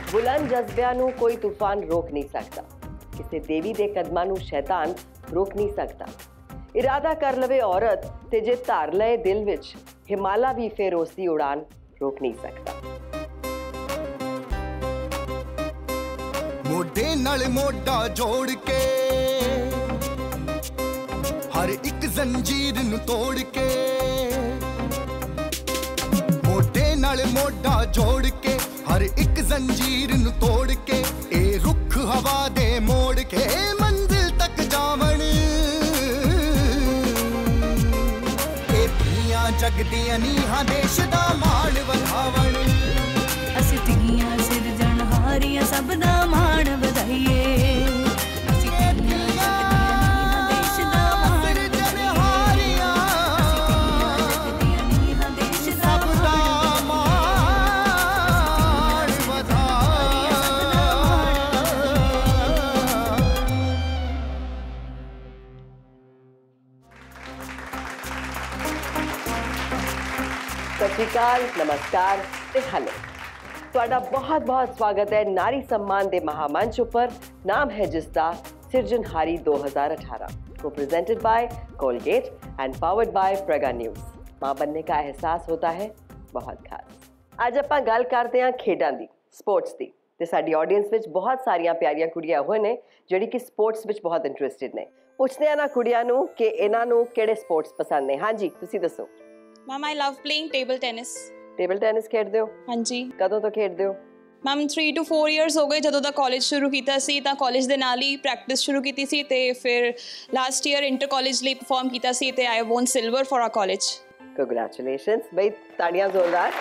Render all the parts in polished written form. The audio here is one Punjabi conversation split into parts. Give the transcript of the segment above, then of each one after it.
बुलंद जज्बिਆਂ ਨੂੰ ਕੋਈ ਤੂਫਾਨ ਰੋਕ ਨਹੀਂ ਸਕਦਾ। ਕਿਸੇ ਦੇਵੀ ਦੇ ਕਦਮਾਂ ਨੂੰ ਸ਼ੈਤਾਨ ਰੋਕ ਨਹੀਂ ਸਕਦਾ। ਇਰਾਦਾ ਕਰ ਲਵੇ ਔਰਤ ਤੇ ਜੇ ਧਾਰ ਲਏ ਦਿਲ ਵਿੱਚ ਹਿਮਾਲਾ ਵੀ ਫਿਰ ਉਸ ਦੀ ਉਡਾਨ ਰੋਕ ਨਹੀਂ ਸਕਦਾ। ਮੋਢੇ ਨਾਲ ਮੋਢਾ ਜੋੜ ਕੇ ਹਰ ਇੱਕ ਜ਼ੰਜੀਰ ਨੂੰ ਤੋੜ ਕੇ ਮੋਢੇ ਨਾਲ ਮੋਢਾ ਜੋੜ ਕੇ हर एक जंजीर नू तोड़ के ए रुख हवा दे मोड़ के मंजिल तक जावण ए धीआं जगदियां नीहां देश दा मान वधावण असीं धीआं सिरजणहारियां सब दा मान वधाईए सत श्री अकाल, नमस्कार ते हेलो। तुहाडा बहुत बहुत स्वागत है नारी सम्मान दे महामंच उपर। नाम है जिसका सिरजनहारी 2018 को presented by Colgate and powered by Praga news. मां बनने का एहसास होता है बहुत खास। आज आपां गल करते हैं खेडां दी, स्पोर्ट्स दी। ते साडी ऑडियंस विच बहुत सारियां प्यारियां कुड़ियां होए ने जिहड़ी कि स्पोर्ट्स विच बहुत इंटरस्टिड ने। पुछदे आ ना कुड़ियां नूं कि इन्हां नूं किहड़े स्पोर्ट्स पसंद ने। हाँ जी, तुसीं दसो। Ma'am I love playing table tennis. Table tennis खेडदे हो? हाँ जी। कदों तो खेडदे हो? मैम 3 to 4 इयर्स हो गए ਜਦੋਂ ਦਾ ਕਾਲਜ ਸ਼ੁਰੂ ਕੀਤਾ ਸੀ ਤਾਂ ਕਾਲਜ ਦੇ ਨਾਲ ਹੀ ਪ੍ਰੈਕਟਿਸ ਸ਼ੁਰੂ ਕੀਤੀ ਸੀ ਤੇ ਫਿਰ ਲਾਸਟ ਈਅਰ ਇੰਟਰ ਕਾਲਜ ਲਈ ਪਰਫਾਰਮ ਕੀਤਾ ਸੀ ਤੇ I won silver for our college. Congratulations ਬਈ, ਤਾੜੀਆਂ ਜ਼ੋਰਦਾਰ।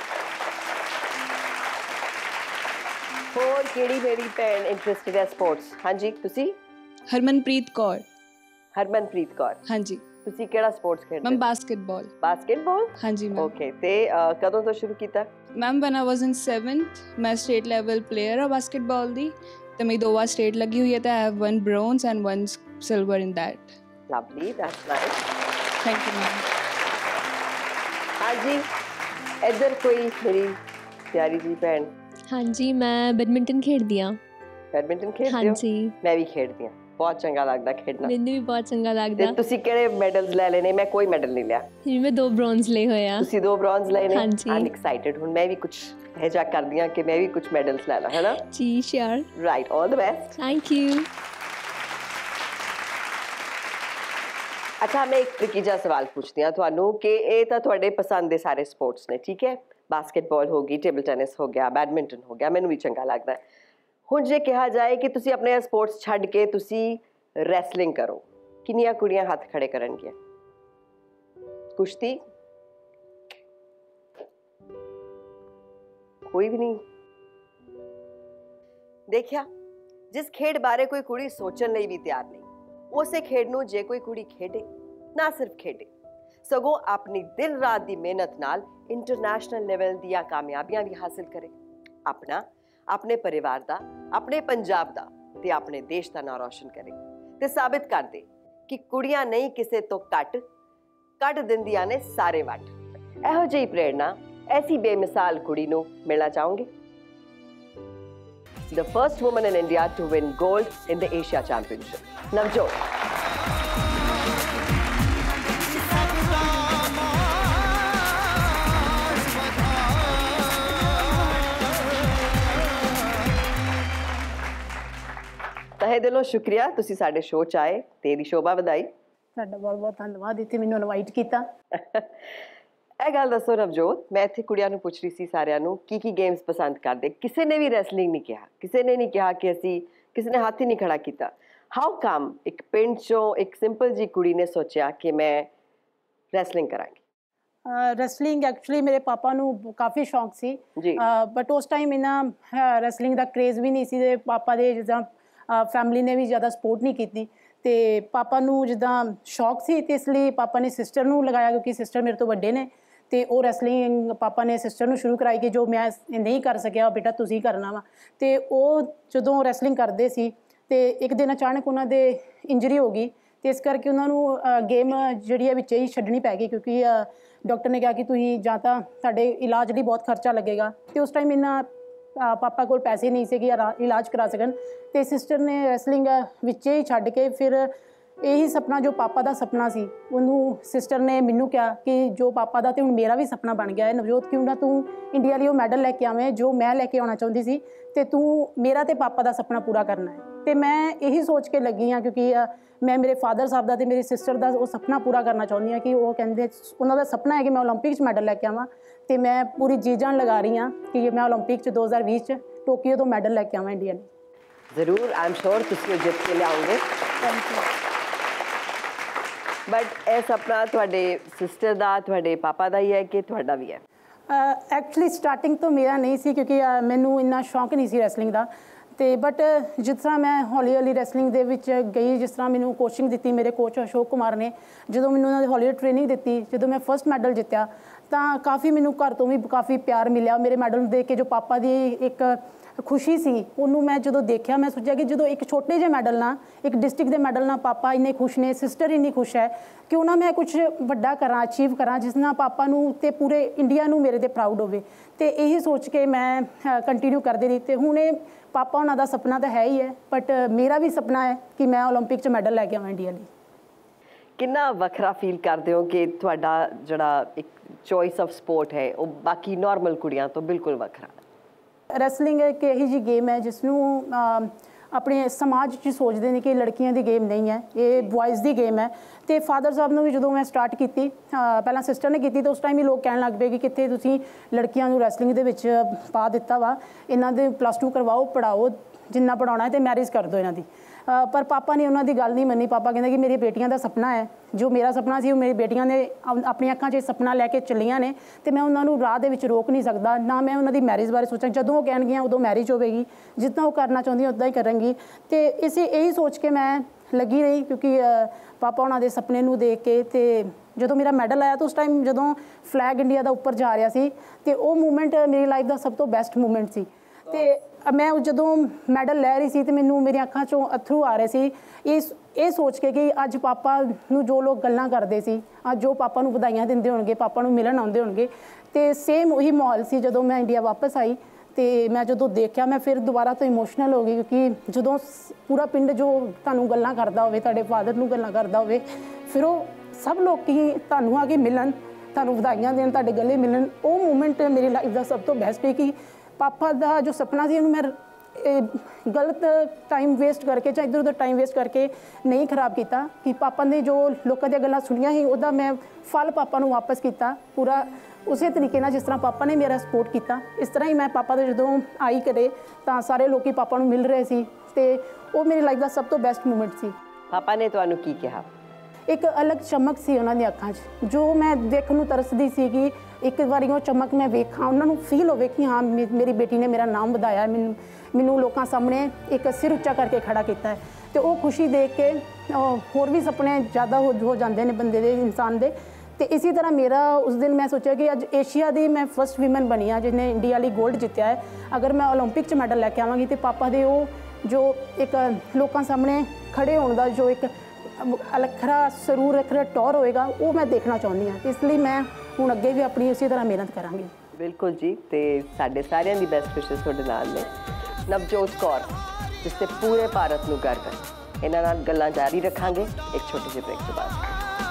ਹੋਰ ਕਿਹੜੀ ਮੇਰੀ ਭੈਣ ਇੰਟਰਸਟਿਡ ਹੈ ਸਪੋਰਟਸ? ਹਾਂਜੀ, ਤੁਸੀਂ? ਹਰਮਨਪ੍ਰੀਤ ਕੌਰ। ਹਰਮਨਪ੍ਰੀਤ ਕੌਰ। ਹਾਂਜੀ। ਤੁਸੀਂ ਕਿਹੜਾ ਸਪੋਰਟਸ ਖੇਡਦੇ? Ma'am basketball. ਬਾਸਕਟਬਾਲ? ਹਾਂਜੀ ਮੈਮ। ਓਕੇ, ਤੇ ਕਦੋਂ ਤੋਂ ਸ਼ੁਰੂ ਕੀਤਾ? Ma'am van I was in 7th ਮੈਂ ਸਟੇਟ ਲੈਵਲ ਪਲੇਅਰ ਆ ਬਾਸਕਟਬਾਲ ਦੀ ਤੇ ਮੇਰੀ 2 ਵਾਰ ਸਟੇਟ ਲੱਗੀ ਹੋਈ ਹੈ ਤੇ I have 1 bronze and 1 silver in that. Lovely, that's nice. Thank you ma'am. ਹਾਂਜੀ, ਇੱਧਰ ਕੋਈ ਮੇਰੀ ਪਿਆਰੀ ਜੀ ਭੈਣ? ਹਾਂਜੀ, ਮੈਂ ਬੈਡਮਿੰਟਨ ਖੇਡਦੀ ਹਾਂ। ਬੈਡਮਿੰਟਨ ਖੇਡਦੇ ਹੋ? ਹਾਂਜੀ, ਮੈਂ ਵੀ ਖੇਡਦੀ ਹਾਂ। ਬਹੁਤ ਚੰਗਾ ਲੱਗਦਾ ਖੇਡਣਾ। ਮੈਨੂੰ ਵੀ ਬਹੁਤ ਚੰਗਾ ਲੱਗਦਾ। ਤੇ ਤੁਸੀਂ ਕਿਹੜੇ ਮੈਡਲਸ ਲੈ ਲਏ ਨੇ? ਮੈਂ ਕੋਈ ਮੈਡਲ ਨਹੀਂ ਲਿਆ। ਮੈਂ 2 ਬ੍ਰੌਂਜ਼ ਲਏ ਹੋਏ ਆ। ਤੁਸੀਂ 2 ਬ੍ਰੌਂਜ਼ ਲਏ ਨੇ? ਹਾਂਜੀ। I'm excited. ਹੁਣ ਮੈਂ ਵੀ ਕੁਝ ਇਹ ਜਾ ਕਰਦੀ ਹਾਂ ਕਿ ਮੈਂ ਵੀ ਕੁਝ ਮੈਡਲਸ ਲੈ ਲਾਂ, ਹੈ ਨਾ? ਜੀ sure. Right, all the best. Thank you. ਅੱਛਾ, ਮੈਂ ਇੱਕ ਟ੍ਰਿਕੀ ਜਿਹਾ ਸਵਾਲ ਪੁੱਛਦੀ ਹਾਂ ਤੁਹਾਨੂੰ ਕਿ ਇਹ ਤਾਂ ਤੁਹਾਡੇ ਪਸੰਦ ਦੇ ਸਾਰੇ ਸਪੋਰਟਸ ਨੇ, ਠੀਕ ਹੈ? ਬਾਸਕਟਬਾਲ ਹੋ ਗਈ, ਟੇਬਲ ਟੈਨਿਸ ਹੋ ਗਿਆ, ਬੈਡਮਿੰਟਨ ਹੋ ਗਿਆ, ਮੈਨੂੰ ਵੀ ਚੰਗਾ ਲੱਗਦਾ। ਹੁਣ ਜੇ ਕਿਹਾ ਜਾਏ ਕਿ ਤੁਸੀਂ ਆਪਣੇ ਸਪੋਰਟਸ ਛੱਡ ਕੇ ਤੁਸੀਂ ਰੈਸਲਿੰਗ ਕਰੋ, ਕਿੰਨੀਆਂ ਕੁੜੀਆਂ ਹੱਥ ਖੜੇ ਕਰਨਗੀਆਂ? ਕੁਸ਼ਤੀ? ਕੋਈ ਵੀ ਨਹੀਂ। ਦੇਖਿਆ, ਜਿਸ ਖੇਡ ਬਾਰੇ ਕੋਈ ਕੁੜੀ ਸੋਚਣ ਲਈ ਵੀ ਤਿਆਰ ਨਹੀਂ, ਉਸੇ ਖੇਡ ਨੂੰ ਜੇ ਕੋਈ ਕੁੜੀ ਖੇਡੇ, ਨਾ ਸਿਰਫ ਖੇਡੇ ਸਗੋਂ ਆਪਣੀ ਦਿਨ ਰਾਤ ਦੀ ਮਿਹਨਤ ਨਾਲ ਇੰਟਰਨੈਸ਼ਨਲ ਲੈਵਲ ਦੀਆਂ ਕਾਮਯਾਬੀਆਂ ਵੀ ਹਾਸਿਲ ਕਰੇ, ਆਪਣਾ, ਆਪਣੇ ਪਰਿਵਾਰ ਦਾ, ਆਪਣੇ ਪੰਜਾਬ ਦਾ ਤੇ ਆਪਣੇ ਦੇਸ਼ ਦਾ ਨਾਂ ਰੌਸ਼ਨ ਕਰੇ ਤੇ ਸਾਬਿਤ ਕਰ ਦੇ ਕਿ ਕੁੜੀਆਂ ਨਹੀਂ ਕਿਸੇ ਤੋਂ ਘੱਟ, ਕੱਢ ਦਿੰਦੀਆਂ ਨੇ ਸਾਰੇ ਵੱਟ। ਇਹੋ ਜਿਹੀ ਪ੍ਰੇਰਣਾ, ਐਸੀ ਬੇਮਿਸਾਲ ਕੁੜੀ ਨੂੰ ਮਿਲਣਾ ਚਾਹੋਗੇ? The first woman in India to win gold in the Asia Championship, Navjot. ਤਹਿ ਦਿਲੋਂ ਸ਼ੁਕਰੀਆ ਤੁਸੀਂ ਸਾਡੇ ਸ਼ੋਅ 'ਚ ਆਏ ਤੇ ਇਹਦੀ ਸ਼ੋਭਾ ਵਧਾਈ। ਤੁਹਾਡਾ ਬਹੁਤ ਬਹੁਤ ਧੰਨਵਾਦ ਇੱਥੇ ਮੈਨੂੰ ਇਨਵਾਈਟ ਕੀਤਾ। ਇਹ ਗੱਲ ਦੱਸੋ ਨਵਜੋਤ, ਮੈਂ ਇੱਥੇ ਕੁੜੀਆਂ ਨੂੰ ਪੁੱਛ ਰਹੀ ਸੀ ਸਾਰਿਆਂ ਨੂੰ ਕੀ ਗੇਮਸ ਪਸੰਦ ਕਰਦੇ। ਕਿਸੇ ਨੇ ਵੀ ਰੈਸਲਿੰਗ ਨਹੀਂ ਕਿਹਾ, ਕਿਸੇ ਨੇ ਨਹੀਂ ਕਿਹਾ ਕਿ ਅਸੀਂ, ਕਿਸੇ ਨੇ ਹੱਥ ਹੀ ਨਹੀਂ ਖੜਾ ਕੀਤਾ। ਹਾਊ ਕਮ ਇੱਕ ਪਿੰਡ 'ਚੋਂ ਇੱਕ ਸਿੰਪਲ ਜੀ ਕੁੜੀ ਨੇ ਸੋਚਿਆ ਕਿ ਮੈਂ ਰੈਸਲਿੰਗ ਕਰਾਂਗੀ? ਰੈਸਲਿੰਗ ਐਕਚੁਅਲੀ ਮੇਰੇ ਪਾਪਾ ਨੂੰ ਕਾਫੀ ਸ਼ੌਂਕ ਸੀ ਜੀ, ਬਟ ਉਸ ਟਾਈਮ ਇਹਨਾਂ ਰੈਸਲਿੰਗ ਦਾ ਕ੍ਰੇਜ਼ ਵੀ ਨਹੀਂ ਸੀ ਤੇ ਪਾਪਾ ਦੇ ਜਿੱਦਾਂ ਫੈਮਿਲੀ ਨੇ ਵੀ ਜ਼ਿਆਦਾ ਸਪੋਰਟ ਨਹੀਂ ਕੀਤੀ ਤੇ ਪਾਪਾ ਨੂੰ ਜਿੱਦਾਂ ਸ਼ੌਕ ਸੀ ਤੇ ਇਸ ਲਈ ਪਾਪਾ ਨੇ ਸਿਸਟਰ ਨੂੰ ਲਗਾਇਆ ਕਿਉਂਕਿ ਸਿਸਟਰ ਮੇਰੇ ਤੋਂ ਵੱਡੇ ਨੇ ਤੇ ਉਹ ਰੈਸਲਿੰਗ ਪਾਪਾ ਨੇ ਸਿਸਟਰ ਨੂੰ ਸ਼ੁਰੂ ਕਰਾਈ ਕਿ ਜੋ ਮੈਂ ਨਹੀਂ ਕਰ ਸਕਿਆ ਬੇਟਾ ਤੁਸੀਂ ਕਰਨਾ ਵਾ। ਤੇ ਉਹ ਜਦੋਂ ਰੈਸਲਿੰਗ ਕਰਦੇ ਸੀ ਤੇ ਇੱਕ ਦਿਨ ਅਚਾਨਕ ਉਹਨਾਂ ਦੇ ਇੰਜਰੀ ਹੋ ਗਈ ਤੇ ਇਸ ਕਰਕੇ ਉਹਨਾਂ ਨੂੰ ਗੇਮ ਜਿਹੜੀ ਹੈ ਵਿੱਚ ਹੀ ਛੱਡਣੀ ਪੈ ਗਈ ਕਿਉਂਕਿ ਡਾਕਟਰ ਨੇ ਕਿਹਾ ਕਿ ਤੁਸੀਂ ਜਾਂ ਤਾਂ ਤੁਹਾਡੇ ਇਲਾਜ ਲਈ ਬਹੁਤ ਖਰਚਾ ਲੱਗੇਗਾ ਤੇ ਉਸ ਟਾਈਮ ਇਹਨਾਂ ਪਾਪਾ ਕੋਲ ਪੈਸੇ ਨਹੀਂ ਸੀ ਕਿ ਇਲਾਜ ਕਰਾ ਸਕਣ, ਤੇ ਸਿਸਟਰ ਨੇ ਰੈਸਲਿੰਗ ਵਿੱਚ ਹੀ ਛੱਡ ਕੇ ਫਿਰ ਇਹੀ ਸੁਪਨਾ ਜੋ ਪਾਪਾ ਦਾ ਸੁਪਨਾ ਸੀ ਉਹਨੂੰ ਸਿਸਟਰ ਨੇ ਮੈਨੂੰ ਕਿਹਾ ਕਿ ਜੋ ਪਾਪਾ ਦਾ ਤੇ ਹੁਣ ਮੇਰਾ ਵੀ ਸੁਪਨਾ ਬਣ ਗਿਆ ਹੈ, ਨਵਜੋਤ ਕਿਉਂ ਨਾ ਤੂੰ ਇੰਡੀਆ ਲਈ ਉਹ ਮੈਡਲ ਲੈ ਕੇ ਆਵੇਂ ਜੋ ਮੈਂ ਲੈ ਕੇ ਆਉਣਾ ਚਾਹੁੰਦੀ ਸੀ, ਤੇ ਤੂੰ ਮੇਰਾ ਤੇ ਪਾਪਾ ਦਾ ਸੁਪਨਾ ਪੂਰਾ ਕਰਨਾ ਹੈ। ਤੇ ਮੈਂ ਇਹੀ ਸੋਚ ਕੇ ਲੱਗੀ ਹਾਂ ਕਿਉਂਕਿ ਮੈਂ ਮੇਰੇ ਫਾਦਰ ਸਾਹਿਬ ਦਾ ਤੇ ਮੇਰੀ ਸਿਸਟਰ ਦਾ ਉਹ ਸੁਪਨਾ ਪੂਰਾ ਕਰਨਾ ਚਾਹੁੰਦੀ ਹਾਂ ਕਿ ਉਹ ਕਹਿੰਦੇ ਉਹਨਾਂ ਦਾ ਸੁਪਨਾ ਹੈ ਕਿ ਮੈਂ ਓਲੰਪਿਕ 'ਚ ਮੈਡਲ ਲੈ ਕੇ ਆਵਾਂ, ਤੇ ਮੈਂ ਪੂਰੀ ਜੀ ਜਾਨ ਲਗਾ ਰਹੀ ਹਾਂ ਕਿ ਮੈਂ ਓਲੰਪਿਕ 'ਚ 2020 'ਚ ਟੋਕੀਓ ਤੋਂ ਮੈਡਲ ਲੈ ਕੇ ਆਵਾਂ ਇੰਡੀਆ ਲਈ। ਜ਼ਰੂਰ, ਆਈ ਐਮ ਸ਼ੋਰ ਤੁਸੀਂ ਉਹ ਜਿੱਤ ਕੇ ਲਿਆਓਗੇ। Thank you. ਬਟ ਇਹ ਸੁਪਨਾ ਤੁਹਾਡੇ ਸਿਸਟਰ ਦਾ, ਤੁਹਾਡੇ ਪਾਪਾ ਦਾ ਹੀ ਹੈ ਕਿ ਤੁਹਾਡਾ ਵੀ ਹੈ? ਐਕਚੁਅਲੀ ਸਟਾਰਟਿੰਗ ਤੋਂ ਮੇਰਾ ਨਹੀਂ ਸੀ ਕਿਉਂਕਿ ਮੈਨੂੰ ਇੰਨਾ ਸ਼ੌਂਕ ਨਹੀਂ ਸੀ ਰੈਸਲਿੰਗ ਦਾ, ਤੇ ਬਟ ਜਿਸ ਤਰ੍ਹਾਂ ਮੈਂ ਹੌਲੀ ਹੌਲੀ ਰੈਸਲਿੰਗ ਦੇ ਵਿੱਚ ਗਈ, ਜਿਸ ਤਰ੍ਹਾਂ ਮੈਨੂੰ ਕੋਚਿੰਗ ਦਿੱਤੀ ਮੇਰੇ ਕੋਚ ਅਸ਼ੋਕ ਕੁਮਾਰ ਨੇ, ਜਦੋਂ ਮੈਨੂੰ ਉਹਨਾਂ ਦੀ ਹੌਲੀ ਹੌਲੀ ਟ੍ਰੇਨਿੰਗ ਦਿੱਤੀ, ਜਦੋਂ ਮੈਂ ਫਸਟ ਮੈਡਲ ਜਿੱਤਿਆ ਤਾਂ ਕਾਫੀ ਮੈਨੂੰ ਘਰ ਤੋਂ ਵੀ ਕਾਫੀ ਪਿਆਰ ਮਿਲਿਆ। ਮੇਰੇ ਮੈਡਲ ਨੂੰ ਦੇਖ ਕੇ ਜੋ ਪਾਪਾ ਦੀ ਇੱਕ ਖੁਸ਼ੀ ਸੀ ਉਹਨੂੰ ਮੈਂ ਜਦੋਂ ਦੇਖਿਆ, ਮੈਂ ਸੋਚਿਆ ਕਿ ਜਦੋਂ ਇੱਕ ਛੋਟੇ ਜਿਹੇ ਮੈਡਲ ਨਾਲ, ਇੱਕ ਡਿਸਟ੍ਰਿਕਟ ਦੇ ਮੈਡਲ ਨਾਲ ਪਾਪਾ ਇੰਨੇ ਖੁਸ਼ ਨੇ, ਸਿਸਟਰ ਇੰਨੀ ਖੁਸ਼ ਹੈ, ਕਿਉਂ ਨਾ ਮੈਂ ਕੁਝ ਵੱਡਾ ਕਰਾਂ, ਅਚੀਵ ਕਰਾਂ ਜਿਸ ਨਾਲ ਪਾਪਾ ਨੂੰ ਤੇ ਪੂਰੇ ਇੰਡੀਆ ਨੂੰ ਮੇਰੇ ਤੇ ਪ੍ਰਾਊਡ ਹੋਵੇ। ਤੇ ਇਹੀ ਸੋਚ ਕੇ ਮੈਂ ਕੰਟੀਨਿਊ ਕਰਦੀ ਰਹੀ। ਤੇ ਹੁਣ ਇਹ ਪਾਪਾ ਉਹਨਾਂ ਦਾ ਸੁਪਨਾ ਤਾਂ ਹੈ ਹੀ ਹੈ, ਬਟ ਮੇਰਾ ਵੀ ਸੁਪਨਾ ਹੈ ਕਿ ਮੈਂ ਓਲੰਪਿਕ 'ਚ ਮੈਡਲ ਲੈ ਕੇ ਆਵਾਂ ਇੰਡੀਆ ਲਈ। ਕਿੰਨਾ ਵੱਖਰਾ ਫੀਲ ਕਰਦੇ ਹੋ ਕਿ ਤੁਹਾਡਾ ਜਿਹੜਾ ਇੱਕ ਚੋਇਸ ਆਫ ਸਪੋਰਟ ਹੈ ਉਹ ਬਾਕੀ ਨਾਰਮਲ ਕੁੜੀਆਂ ਤੋਂ ਬਿਲਕੁਲ ਵੱਖਰਾ? ਰੈਸਲਿੰਗ ਇੱਕ ਇਹੀ ਜਿਹੀ ਗੇਮ ਹੈ ਜਿਸ ਨੂੰ ਆਪਣੇ ਸਮਾਜ 'ਚ ਸੋਚਦੇ ਨੇ ਕਿ ਲੜਕੀਆਂ ਦੀ ਗੇਮ ਨਹੀਂ ਹੈ, ਇਹ ਬॉयਜ਼ ਦੀ ਗੇਮ ਹੈ। ਤੇ ਫਾਦਰ ਸਾਹਿਬ ਨੂੰ ਵੀ ਜਦੋਂ ਮੈਂ ਸਟਾਰਟ ਕੀਤੀ, ਪਹਿਲਾਂ ਸਿਸਟਰ ਨੇ ਕੀਤੀ, ਤਾਂ ਉਸ ਟਾਈਮ ਹੀ ਲੋਕ ਕਹਿਣ ਲੱਗ ਪਏ ਕਿ ਕਿੱਥੇ ਤੁਸੀਂ ਲੜਕੀਆਂ ਨੂੰ ਰੈਸਲਿੰਗ ਦੇ ਵਿੱਚ ਪਾ ਦਿੱਤਾ ਵਾ, ਇਹਨਾਂ ਦੇ +2 ਕਰਵਾਓ, ਪੜ੍ਹਾਓ, ਜਿੰਨਾ ਪੜ੍ਹਾਉਣਾ ਹੈ ਤੇ ਮੈਰਿਜ ਕਰ ਦਿਓ ਇਹਨਾਂ ਦੀ। ਪਰ ਪਾਪਾ ਨੇ ਉਹਨਾਂ ਦੀ ਗੱਲ ਨਹੀਂ ਮੰਨੀ। ਪਾਪਾ ਕਹਿੰਦੇ ਕਿ ਮੇਰੀ ਬੇਟੀਆਂ ਦਾ ਸੁਪਨਾ ਹੈ, ਜੋ ਮੇਰਾ ਸੁਪਨਾ ਸੀ ਉਹ ਮੇਰੀ ਬੇਟੀਆਂ ਨੇ ਆਪਣੀਆਂ ਅੱਖਾਂ 'ਚ ਸੁਪਨਾ ਲੈ ਕੇ ਚੱਲੀਆਂ ਨੇ, ਤੇ ਮੈਂ ਉਹਨਾਂ ਨੂੰ ਰਾਹ ਦੇ ਵਿੱਚ ਰੋਕ ਨਹੀਂ ਸਕਦਾ। ਨਾ ਮੈਂ ਉਹਨਾਂ ਦੀ ਮੈਰਿਜ ਬਾਰੇ ਸੋਚਾਂ, ਜਦੋਂ ਉਹ ਕਹਿਣਗੀਆਂ ਉਦੋਂ ਮੈਰਿਜ ਹੋਵੇਗੀ, ਜਿੱਦਾਂ ਉਹ ਕਰਨਾ ਚਾਹੁੰਦੀ ਉੱਦਾਂ ਹੀ ਕਰਾਂਗੀ। ਤੇ ਇਹੀ ਸੋਚ ਕੇ ਮੈਂ ਲੱਗੀ ਰਹੀ ਕਿਉਂਕਿ ਪਾਪਾ ਉਹਨਾਂ ਦੇ ਸੁਪਨੇ ਨੂੰ ਦੇਖ ਕੇ। ਤੇ ਜਦੋਂ ਮੇਰਾ ਮੈਡਲ ਆਇਆ ਤਾਂ ਉਸ ਟਾਈਮ ਜਦੋਂ ਫਲੈਗ ਇੰਡੀਆ ਦਾ ਉੱਪਰ ਜਾ ਰਿਹਾ ਸੀ, ਤੇ ਉਹ ਮੂਮੈਂਟ ਮੇਰੀ ਲਾਈਫ ਦਾ ਸਭ ਤੋਂ ਬੈਸਟ ਮੂਮੈਂਟ ਸੀ। ਤੇ ਮੈਂ ਜਦੋਂ ਮੈਡਲ ਲੈ ਰਹੀ ਸੀ ਤੇ ਮੈਨੂੰ ਮੇਰੀਆਂ ਅੱਖਾਂ 'ਚੋਂ ਅੱਥਰੂ ਆ ਰਹੇ ਸੀ, ਇਹ ਸੋਚ ਕੇ ਕਿ ਅੱਜ ਪਾਪਾ ਨੂੰ ਜੋ ਲੋਕ ਗੱਲਾਂ ਕਰਦੇ ਸੀ, ਅੱਜ ਜੋ ਪਾਪਾ ਨੂੰ ਵਧਾਈਆਂ ਦਿੰਦੇ ਹੋਣਗੇ, ਪਾਪਾ ਨੂੰ ਮਿਲਣ ਆਉਂਦੇ ਹੋਣਗੇ, ਤੇ ਸੇਮ ਉਹੀ ਮਾਹੌਲ ਸੀ ਜਦੋਂ ਮੈਂ ਇੰਡੀਆ ਵਾਪਸ ਆਈ। ਤੇ ਮੈਂ ਜਦੋਂ ਦੇਖਿਆ ਮੈਂ ਫਿਰ ਦੁਬਾਰਾ ਤੋਂ ਇਮੋਸ਼ਨਲ ਹੋ ਗਈ ਕਿਉਂਕਿ ਜਦੋਂ ਪੂਰਾ ਪਿੰਡ ਜੋ ਤੁਹਾਨੂੰ ਗੱਲਾਂ ਕਰਦਾ ਹੋਵੇ, ਤੁਹਾਡੇ ਫਾਦਰ ਨੂੰ ਗੱਲਾਂ ਕਰਦਾ ਹੋਵੇ, ਫਿਰ ਉਹ ਸਭ ਲੋਕ ਹੀ ਤੁਹਾਨੂੰ ਆ ਕੇ ਮਿਲਣ, ਤੁਹਾਨੂੰ ਵਧਾਈਆਂ ਦੇਣ, ਤੁਹਾਡੇ ਗਲੇ ਮਿਲਣ, ਉਹ ਮੂਮੈਂਟ ਮੇਰੀ ਲਾਈਫ ਦਾ ਸਭ ਤੋਂ ਬੈਸਟ ਹੈ ਕਿ ਪਾਪਾ ਦਾ ਜੋ ਸੁਪਨਾ ਸੀ ਉਹਨੂੰ ਮੈਂ ਗਲਤ ਟਾਈਮ ਵੇਸਟ ਕਰਕੇ ਜਾਂ ਇੱਧਰ ਉੱਧਰ ਟਾਈਮ ਵੇਸਟ ਕਰਕੇ ਨਹੀਂ ਖਰਾਬ ਕੀਤਾ, ਕਿ ਪਾਪਾ ਨੇ ਜੋ ਲੋਕਾਂ ਦੀਆਂ ਗੱਲਾਂ ਸੁਣੀਆਂ ਸੀ ਉਹਦਾ ਮੈਂ ਫਲ ਪਾਪਾ ਨੂੰ ਵਾਪਸ ਕੀਤਾ ਪੂਰਾ ਉਸੇ ਤਰੀਕੇ ਨਾਲ ਜਿਸ ਤਰ੍ਹਾਂ ਪਾਪਾ ਨੇ ਮੇਰਾ ਸਪੋਰਟ ਕੀਤਾ। ਇਸ ਤਰ੍ਹਾਂ ਹੀ ਮੈਂ ਪਾਪਾ ਦੇ ਜਦੋਂ ਆਈ ਘਰੇ ਤਾਂ ਸਾਰੇ ਲੋਕੀ ਪਾਪਾ ਨੂੰ ਮਿਲ ਰਹੇ ਸੀ, ਤੇ ਉਹ ਮੇਰੀ ਲਾਈਫ ਦਾ ਸਭ ਤੋਂ ਬੈਸਟ ਮੂਮੈਂਟ ਸੀ। ਪਾਪਾ ਨੇ ਤੁਹਾਨੂੰ ਕੀ ਕਿਹਾ? ਇੱਕ ਅਲੱਗ ਚਮਕ ਸੀ ਉਹਨਾਂ ਦੀਆਂ ਅੱਖਾਂ 'ਚ, ਜੋ ਮੈਂ ਦੇਖਣ ਨੂੰ ਤਰਸਦੀ ਸੀ ਕਿ ਇੱਕ ਵਾਰੀ ਉਹ ਚਮਕ ਮੈਂ ਵੇਖਾਂ, ਉਹਨਾਂ ਨੂੰ ਫੀਲ ਹੋਵੇ ਕਿ ਹਾਂ ਮੇਰੀ ਬੇਟੀ ਨੇ ਮੇਰਾ ਨਾਮ ਵਧਾਇਆ, ਮੈਨੂੰ ਲੋਕਾਂ ਸਾਹਮਣੇ ਇੱਕ ਸਿਰ ਉੱਚਾ ਕਰਕੇ ਖੜਾ ਕੀਤਾ ਹੈ। ਤੇ ਉਹ ਖੁਸ਼ੀ ਦੇਖ ਕੇ ਹੋਰ ਵੀ ਸੁਪਨੇ ਜ਼ਿਆਦਾ ਹੋ ਜਾਂਦੇ ਨੇ ਬੰਦੇ ਦੇ, ਇਨਸਾਨ ਦੇ। ਤੇ ਇਸੇ ਤਰ੍ਹਾਂ ਮੇਰਾ ਉਸ ਦਿਨ ਮੈਂ ਸੋਚਿਆ ਕਿ ਅੱਜ ਏਸ਼ੀਆ ਦੀ ਮੈਂ ਫਸਟ ਵੀਮਨ ਬਣੀ ਹਾਂ ਜਿਹਨੇ ਇੰਡੀਆ ਲਈ 골ਡ ਜਿੱਤਿਆ ਹੈ। ਅਗਰ ਮੈਂ ਓਲੰਪਿਕ 'ਚ ਮੈਡਲ ਲੈ ਕੇ ਆਵਾਂਗੀ ਤੇ ਪਾਪਾ ਦੇ ਉਹ ਜੋ ਇੱਕ ਲੋਕਾਂ ਸਾਹਮਣੇ ਖੜੇ ਹੋਣ ਦਾ ਜੋ ਇੱਕ ਅਲੱਖਰਾ ਸਰੂਰ, ਅਲੱਖਰਾ ਟੌਰ ਹੋਏਗਾ, ਉਹ ਮੈਂ ਦੇਖਣਾ ਚਾਹੁੰਦੀ ਹਾਂ। ਇਸ ਲਈ ਮੈਂ ਹੁਣ ਅੱਗੇ ਵੀ ਆਪਣੀ ਉਸੇ ਤਰ੍ਹਾਂ ਮਿਹਨਤ ਕਰਾਂਗੀ। ਬਿਲਕੁਲ ਜੀ, ਤੇ ਸਾਡੇ ਸਾਰਿਆਂ ਦੀ ਬੈਸਟ ਵਿਸ਼ੇਸ ਤੁਹਾਡੇ ਨਾਲ ਨੇ। ਨਵਜੋਤ ਕੌਰ ਜਿਸ ਤੇ ਪੂਰੇ ਭਾਰਤ ਨੂੰ ਗਰਵ ਹੈ, ਇਹਨਾਂ ਨਾਲ ਗੱਲਾਂ ਜਾਰੀ ਰੱਖਾਂਗੇ ਇੱਕ ਛੋਟੇ ਜਿਹੇ ਬ੍ਰੇਕ ਤੋਂ ਬਾਅਦ।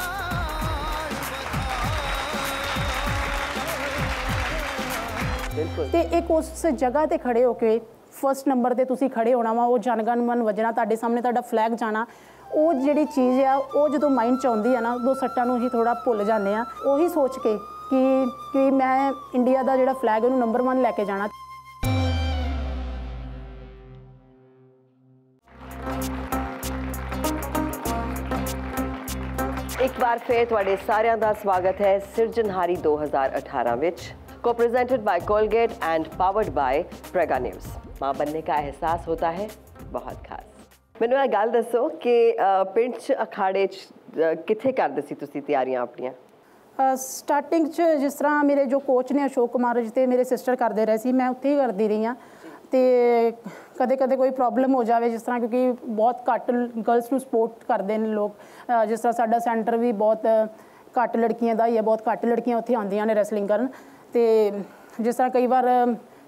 ਬਿਲਕੁਲ। ਤੇ ਇੱਕ ਉਸ ਜਗ੍ਹਾ ਤੇ ਖੜੇ ਹੋ ਕੇ ਫਸਟ ਨੰਬਰ ਤੇ ਤੁਸੀਂ ਖੜੇ ਹੋਣਾ ਵਾ, ਉਹ ਜਨਗਣ ਮਨ ਵੱਜਣਾ, ਤੁਹਾਡੇ ਸਾਹਮਣੇ ਤੁਹਾਡਾ ਫਲੈਗ ਜਾਣਾ, ਉਹ ਜਿਹੜੀ ਚੀਜ਼ ਆ ਉਹ ਜਦੋਂ ਮਾਈਂਡ 'ਚ ਆਉਂਦੀ ਆ ਨਾ, ਉਦੋਂ ਸੱਟਾਂ ਨੂੰ ਹੀ ਥੋੜਾ ਭੁੱਲ ਜਾਂਦੇ ਆ। ਉਹੀ ਸੋਚ ਕੇ ਕਿ ਮੈਂ ਇੰਡੀਆ ਦਾ ਜਿਹੜਾ ਫਲੈਗ ਉਹਨੂੰ ਨੰਬਰ 1 ਲੈ ਕੇ ਜਾਣਾ। ਇੱਕ ਵਾਰ ਫਿਰ ਤੁਹਾਡੇ ਸਾਰਿਆਂ ਦਾ ਸਵਾਗਤ ਹੈ ਸਿਰਜਣਹਾਰੀ 2018 ਵਿੱਚ, co-presented by Colgate and powered by Prega News। माँ बनने का एहसास होता है बहुत खास। ਮੈਨੂੰ ਇਹ ਗੱਲ ਦੱਸੋ ਕਿ ਪਿੰਡ 'ਚ ਅਖਾੜੇ 'ਚ ਕਿੱਥੇ ਕਰਦੇ ਸੀ ਤੁਸੀਂ ਤਿਆਰੀਆਂ ਆਪਣੀਆਂ? ਸਟਾਰਟਿੰਗ 'ਚ ਜਿਸ ਤਰ੍ਹਾਂ ਮੇਰੇ ਜੋ ਕੋਚ ਨੇ ਅਸ਼ੋਕ ਕੁਮਾਰ ਜੀ ਤੇ ਮੇਰੇ ਸਿਸਟਰ ਕਰਦੇ ਰਹੇ ਸੀ, ਮੈਂ ਉੱਥੇ ਹੀ ਕਰਦੀ ਰਹੀ ਹਾਂ। ਤੇ ਕਦੇ ਕਦੇ ਕੋਈ ਪ੍ਰੋਬਲਮ ਹੋ ਜਾਵੇ, ਜਿਸ ਤਰ੍ਹਾਂ ਕਿਉਂਕਿ ਬਹੁਤ ਘੱਟ ਗਰਲਸ ਨੂੰ ਸਪੋਰਟ ਕਰਦੇ ਨੇ ਲੋਕ, ਜਿਸ ਤਰ੍ਹਾਂ ਸਾਡਾ ਸੈਂਟਰ ਵੀ ਬਹੁਤ ਘੱਟ ਲੜਕੀਆਂ ਦਾ ਹੀ ਹੈ, ਬਹੁਤ ਘੱਟ ਲੜਕੀਆਂ ਉੱਥੇ ਆਉਂਦੀਆਂ ਨੇ ਰੈਸਲਿੰਗ ਕਰਨ। ਤੇ ਜਿਸ ਤਰ੍ਹਾਂ ਕਈ ਵਾਰ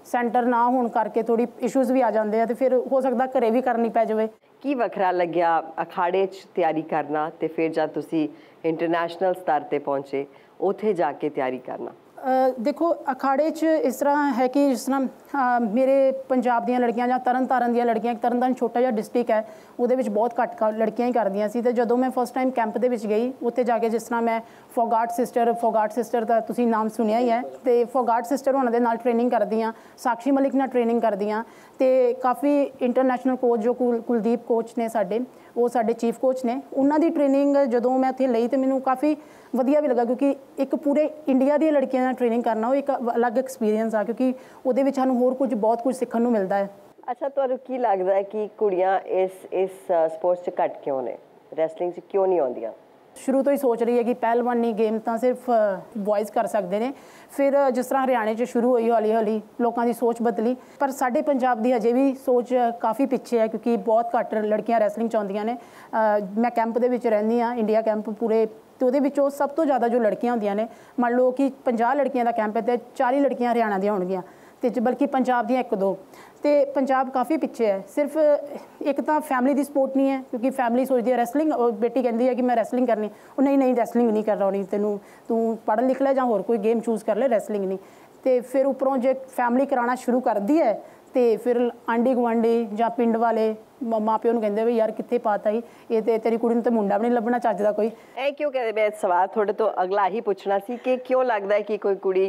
ਸੈਂਟਰ ਨਾ ਹੋਣ ਕਰਕੇ ਥੋੜੀ ਇਸ਼ੂਜ਼ ਵੀ ਆ ਜਾਂਦੇ ਆ ਤੇ ਫਿਰ ਹੋ ਸਕਦਾ ਘਰੇ ਵੀ ਕਰਨੀ ਪੈ ਜਾਵੇ। ਕੀ ਵੱਖਰਾ ਲੱਗਿਆ ਅਖਾੜੇ 'ਚ ਤਿਆਰੀ ਕਰਨਾ ਤੇ ਫਿਰ ਜਦ ਤੁਸੀਂ ਇੰਟਰਨੈਸ਼ਨਲ ਸਤਰ ਤੇ ਪਹੁੰਚੇ ਉੱਥੇ ਜਾ ਕੇ ਤਿਆਰੀ ਕਰਨਾ? ਦੇਖੋ ਅਖਾੜੇ 'ਚ ਇਸ ਤਰ੍ਹਾਂ ਹੈ ਕਿ ਜਿਸ ਤਰ੍ਹਾਂ ਮੇਰੇ ਪੰਜਾਬ ਦੀਆਂ ਲੜਕੀਆਂ ਜਾਂ ਤਰਨਤਾਰਨ ਦੀਆਂ ਲੜਕੀਆਂ, ਤਰਨਤਾਰਨ ਛੋਟਾ ਜਿਹਾ ਡਿਸਟ੍ਰਿਕਟ ਹੈ, ਉਹਦੇ ਵਿੱਚ ਬਹੁਤ ਘੱਟ ਲੜਕੀਆਂ ਹੀ ਕਰਦੀਆਂ ਸੀ। ਤੇ ਜਦੋਂ ਮੈਂ ਫਸਟ ਟਾਈਮ ਕੈਂਪ ਦੇ ਵਿੱਚ ਗਈ ਉੱਥੇ ਜਾ ਕੇ ਜਿਸ ਤਰ੍ਹਾਂ ਮੈਂ ਫੋਗਾਟ ਸਿਸਟਰ ਦਾ ਤੁਸੀਂ ਨਾਮ ਸੁਣਿਆ ਹੀ ਹੈ, ਤੇ ਫੋਗਾਟ ਸਿਸਟਰ ਉਹਨਾਂ ਦੇ ਨਾਲ ਟ੍ਰੇਨਿੰਗ ਕਰਦੀ ਹਾਂ, ਸਾਕਸ਼ੀ ਮਲਿਕ ਨਾਲ ਟ੍ਰੇਨਿੰਗ ਕਰਦੀ ਹਾਂ, ਤੇ ਕਾਫੀ ਇੰਟਰਨੈਸ਼ਨਲ ਕੋਚ ਜੋ ਕੁਲਦੀਪ ਕੋਚ ਨੇ ਸਾਡੇ, ਉਹ ਸਾਡੇ ਚੀਫ ਕੋਚ ਨੇ, ਉਹਨਾਂ ਦੀ ਟ੍ਰੇਨਿੰਗ ਜਦੋਂ ਮੈਂ ਉੱਥੇ ਲਈ ਤੇ ਮੈਨੂੰ ਕਾਫੀ ਵਧੀਆ ਵੀ ਲੱਗਾ ਕਿਉਂਕਿ ਇੱਕ ਪੂਰੇ ਇੰਡੀਆ ਦੀਆਂ ਲੜਕੀਆਂ ਨਾਲ ਟ੍ਰੇਨਿੰਗ ਕਰਨਾ ਉਹ ਇੱਕ ਅਲੱਗ ਐਕਸਪੀਰੀਅੰਸ ਆ ਕਿਉਂਕਿ ਉਹਦੇ ਵਿੱਚ ਸਾਨੂੰ ਹੋਰ ਬਹੁਤ ਕੁਝ ਸਿੱਖਣ ਨੂੰ ਮਿਲਦਾ ਹੈ। ਅੱਛਾ, ਤੁਹਾਨੂੰ ਕੀ ਲੱਗਦਾ ਹੈ ਕਿ ਕੁੜੀਆਂ ਇਸ ਸਪੋਰਟਸ 'ਚ ਘੱਟ ਕਿਉਂ ਨੇ, ਰੈਸਲਿੰਗ 'ਚ ਕਿਉਂ ਨਹੀਂ ਆਉਂਦੀਆਂ? ਸ਼ੁਰੂ ਤੋਂ ਹੀ ਸੋਚ ਰਹੀ ਹੈ ਕਿ ਪਹਿਲਵਾਨੀ ਗੇਮ ਤਾਂ ਸਿਰਫ ਬॉयਜ਼ ਕਰ ਸਕਦੇ ਨੇ, ਫਿਰ ਜਿਸ ਤਰ੍ਹਾਂ ਹਰਿਆਣੇ 'ਚ ਸ਼ੁਰੂ ਹੋਈ ਹੌਲੀ ਹੌਲੀ ਲੋਕਾਂ ਦੀ ਸੋਚ ਬਦਲੀ, ਪਰ ਸਾਡੇ ਪੰਜਾਬ ਦੀ ਅਜੇ ਵੀ ਸੋਚ ਕਾਫੀ ਪਿੱਛੇ ਹੈ ਕਿਉਂਕਿ ਬਹੁਤ ਘੱਟ ਲੜਕੀਆਂ ਰੈਸਲਿੰਗ 'ਚ ਆਉਂਦੀਆਂ ਨੇ। ਮੈਂ ਕੈਂਪ ਦੇ ਵਿੱਚ ਰਹਿੰਦੀ ਹਾਂ, ਇੰਡੀਆ ਕੈਂਪ ਪੂਰੇ, ਤੇ ਉਹਦੇ ਵਿੱਚੋਂ ਸਭ ਤੋਂ ਜ਼ਿਆਦਾ ਜੋ ਲੜਕੀਆਂ ਹੁੰਦੀਆਂ ਨੇ, ਮੰਨ ਲਓ ਕਿ 50 ਲੜਕੀਆਂ ਦਾ ਕੈਂਪ ਹੈ ਤੇ 40 ਲੜਕੀਆਂ ਹਰਿਆਣਾ ਦੀਆਂ ਹੋਣਗੀਆਂ ਤੇ ਬਲਕਿ ਪੰਜਾਬ ਦੀਆਂ 1-2, ਤੇ ਪੰਜਾਬ ਕਾਫੀ ਪਿੱਛੇ ਹੈ। ਸਿਰਫ ਇੱਕ ਤਾਂ ਫੈਮਿਲੀ ਦੀ ਸਪੋਰਟ ਨਹੀਂ ਹੈ ਕਿਉਂਕਿ ਫੈਮਿਲੀ ਸੋਚਦੀ ਹੈ ਰੈਸਲਿੰਗ, ਬੇਟੀ ਕਹਿੰਦੀ ਹੈ ਕਿ ਮੈਂ ਰੈਸਲਿੰਗ ਕਰਨੀ, ਉਹ ਨਹੀਂ ਰੈਸਲਿੰਗ ਨਹੀਂ ਕਰਨੀ, ਤੂੰ ਪੜ੍ਹ ਲਿਖ ਲੈ ਜਾਂ ਹੋਰ ਕੋਈ ਗੇਮ ਚੂਜ਼ ਕਰ ਲੈ, ਰੈਸਲਿੰਗ ਨਹੀਂ। ਤੇ ਫਿਰ ਉੱਪਰੋਂ ਜੇ ਫੈਮਿਲੀ ਕਰਾਉਣਾ ਸ਼ੁਰੂ ਕਰਦੀ ਹੈ ਤੇ ਫਿਰ ਆਂਢੀ ਗੁਆਂਢੀ ਜਾਂ ਪਿੰਡ ਵਾਲੇ ਮਾਂ ਪਿਓ ਨੂੰ ਕਹਿੰਦੇ ਵੀ ਯਾਰ ਕਿੱਥੇ ਪਾਤਾ ਹੀ ਇਹ, ਤੇ ਤੇਰੀ ਕੁੜੀ ਨੂੰ ਤਾਂ ਮੁੰਡਾ ਵੀ ਨਹੀਂ ਲੱਭਣਾ ਚੱਜ ਦਾ ਕੋਈ। ਇਹ ਕਿਉਂ ਕਹਿੰਦੇ? ਮੈਂ ਸਵਾਲ ਤੁਹਾਡੇ ਤੋਂ ਅਗਲਾ ਹੀ ਪੁੱਛਣਾ ਸੀ ਕਿ ਕਿਉਂ ਲੱਗਦਾ ਹੈ ਕਿ ਕੋਈ ਕੁੜੀ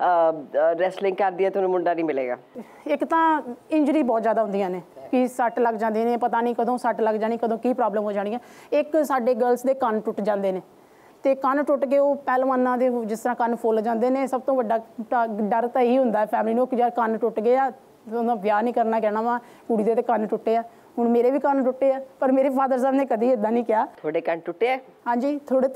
ਰੈਸਲਿੰਗ ਕਰਦੀ ਹੈ ਤਾਂ ਉਹਨੂੰ ਮੁੰਡਾ ਨਹੀਂ ਮਿਲੇਗਾ? ਇੱਕ ਤਾਂ ਇੰਜਰੀ ਬਹੁਤ ਜ਼ਿਆਦਾ ਹੁੰਦੀਆਂ ਨੇ ਕਿ ਸੱਟ ਲੱਗ ਜਾਂਦੀ ਨੇ, ਪਤਾ ਨਹੀਂ ਕਦੋਂ ਸੱਟ ਲੱਗ ਜਾਣੀ, ਕਦੋਂ ਕੀ ਪ੍ਰੋਬਲਮ ਹੋ ਜਾਣੀ ਹੈ। ਇੱਕ ਸਾਡੇ ਗਰਲਸ ਦੇ ਕੰਨ ਟੁੱਟ ਜਾਂਦੇ ਨੇ, ਤੇ ਕੰਨ ਟੁੱਟ ਕੇ ਉਹ ਪਹਿਲਵਾਨਾਂ ਦੇ ਜਿਸ ਤਰ੍ਹਾਂ ਕੰਨ ਫੁੱਲ ਜਾਂਦੇ ਨੇ, ਸਭ ਤੋਂ ਵੱਡਾ ਡਰ ਤਾਂ ਇਹੀ ਹੁੰਦਾ ਫੈਮਿਲੀ ਨੂੰ ਕਿ ਯਾਰ ਕੰਨ ਟੁੱਟ ਗਏ ਆ, ਉਹਨਾਂ ਵਿਆਹ ਨਹੀਂ ਕਰਨਾ, ਕਹਿਣਾ ਵਾ ਕੁੜੀ ਦੇ ਤੇ ਕੰਨ ਟੁੱਟੇ ਆ। ਹੁਣ ਮੇਰੇ ਵੀ ਕੰਨ ਟੁੱਟੇ ਆ, ਪਰ ਮੇਰੇ ਫਾਦਰ ਸਾਹਿਬ ਨੇ ਕਦੀ ਇੱਦਾਂ ਨਹੀਂ ਕਿਹਾ। ਤੁਹਾਡੇ ਕੰਨ ਟੁੱਟੇ ਆ? ਹਾਂਜੀ, ਥੋੜੇ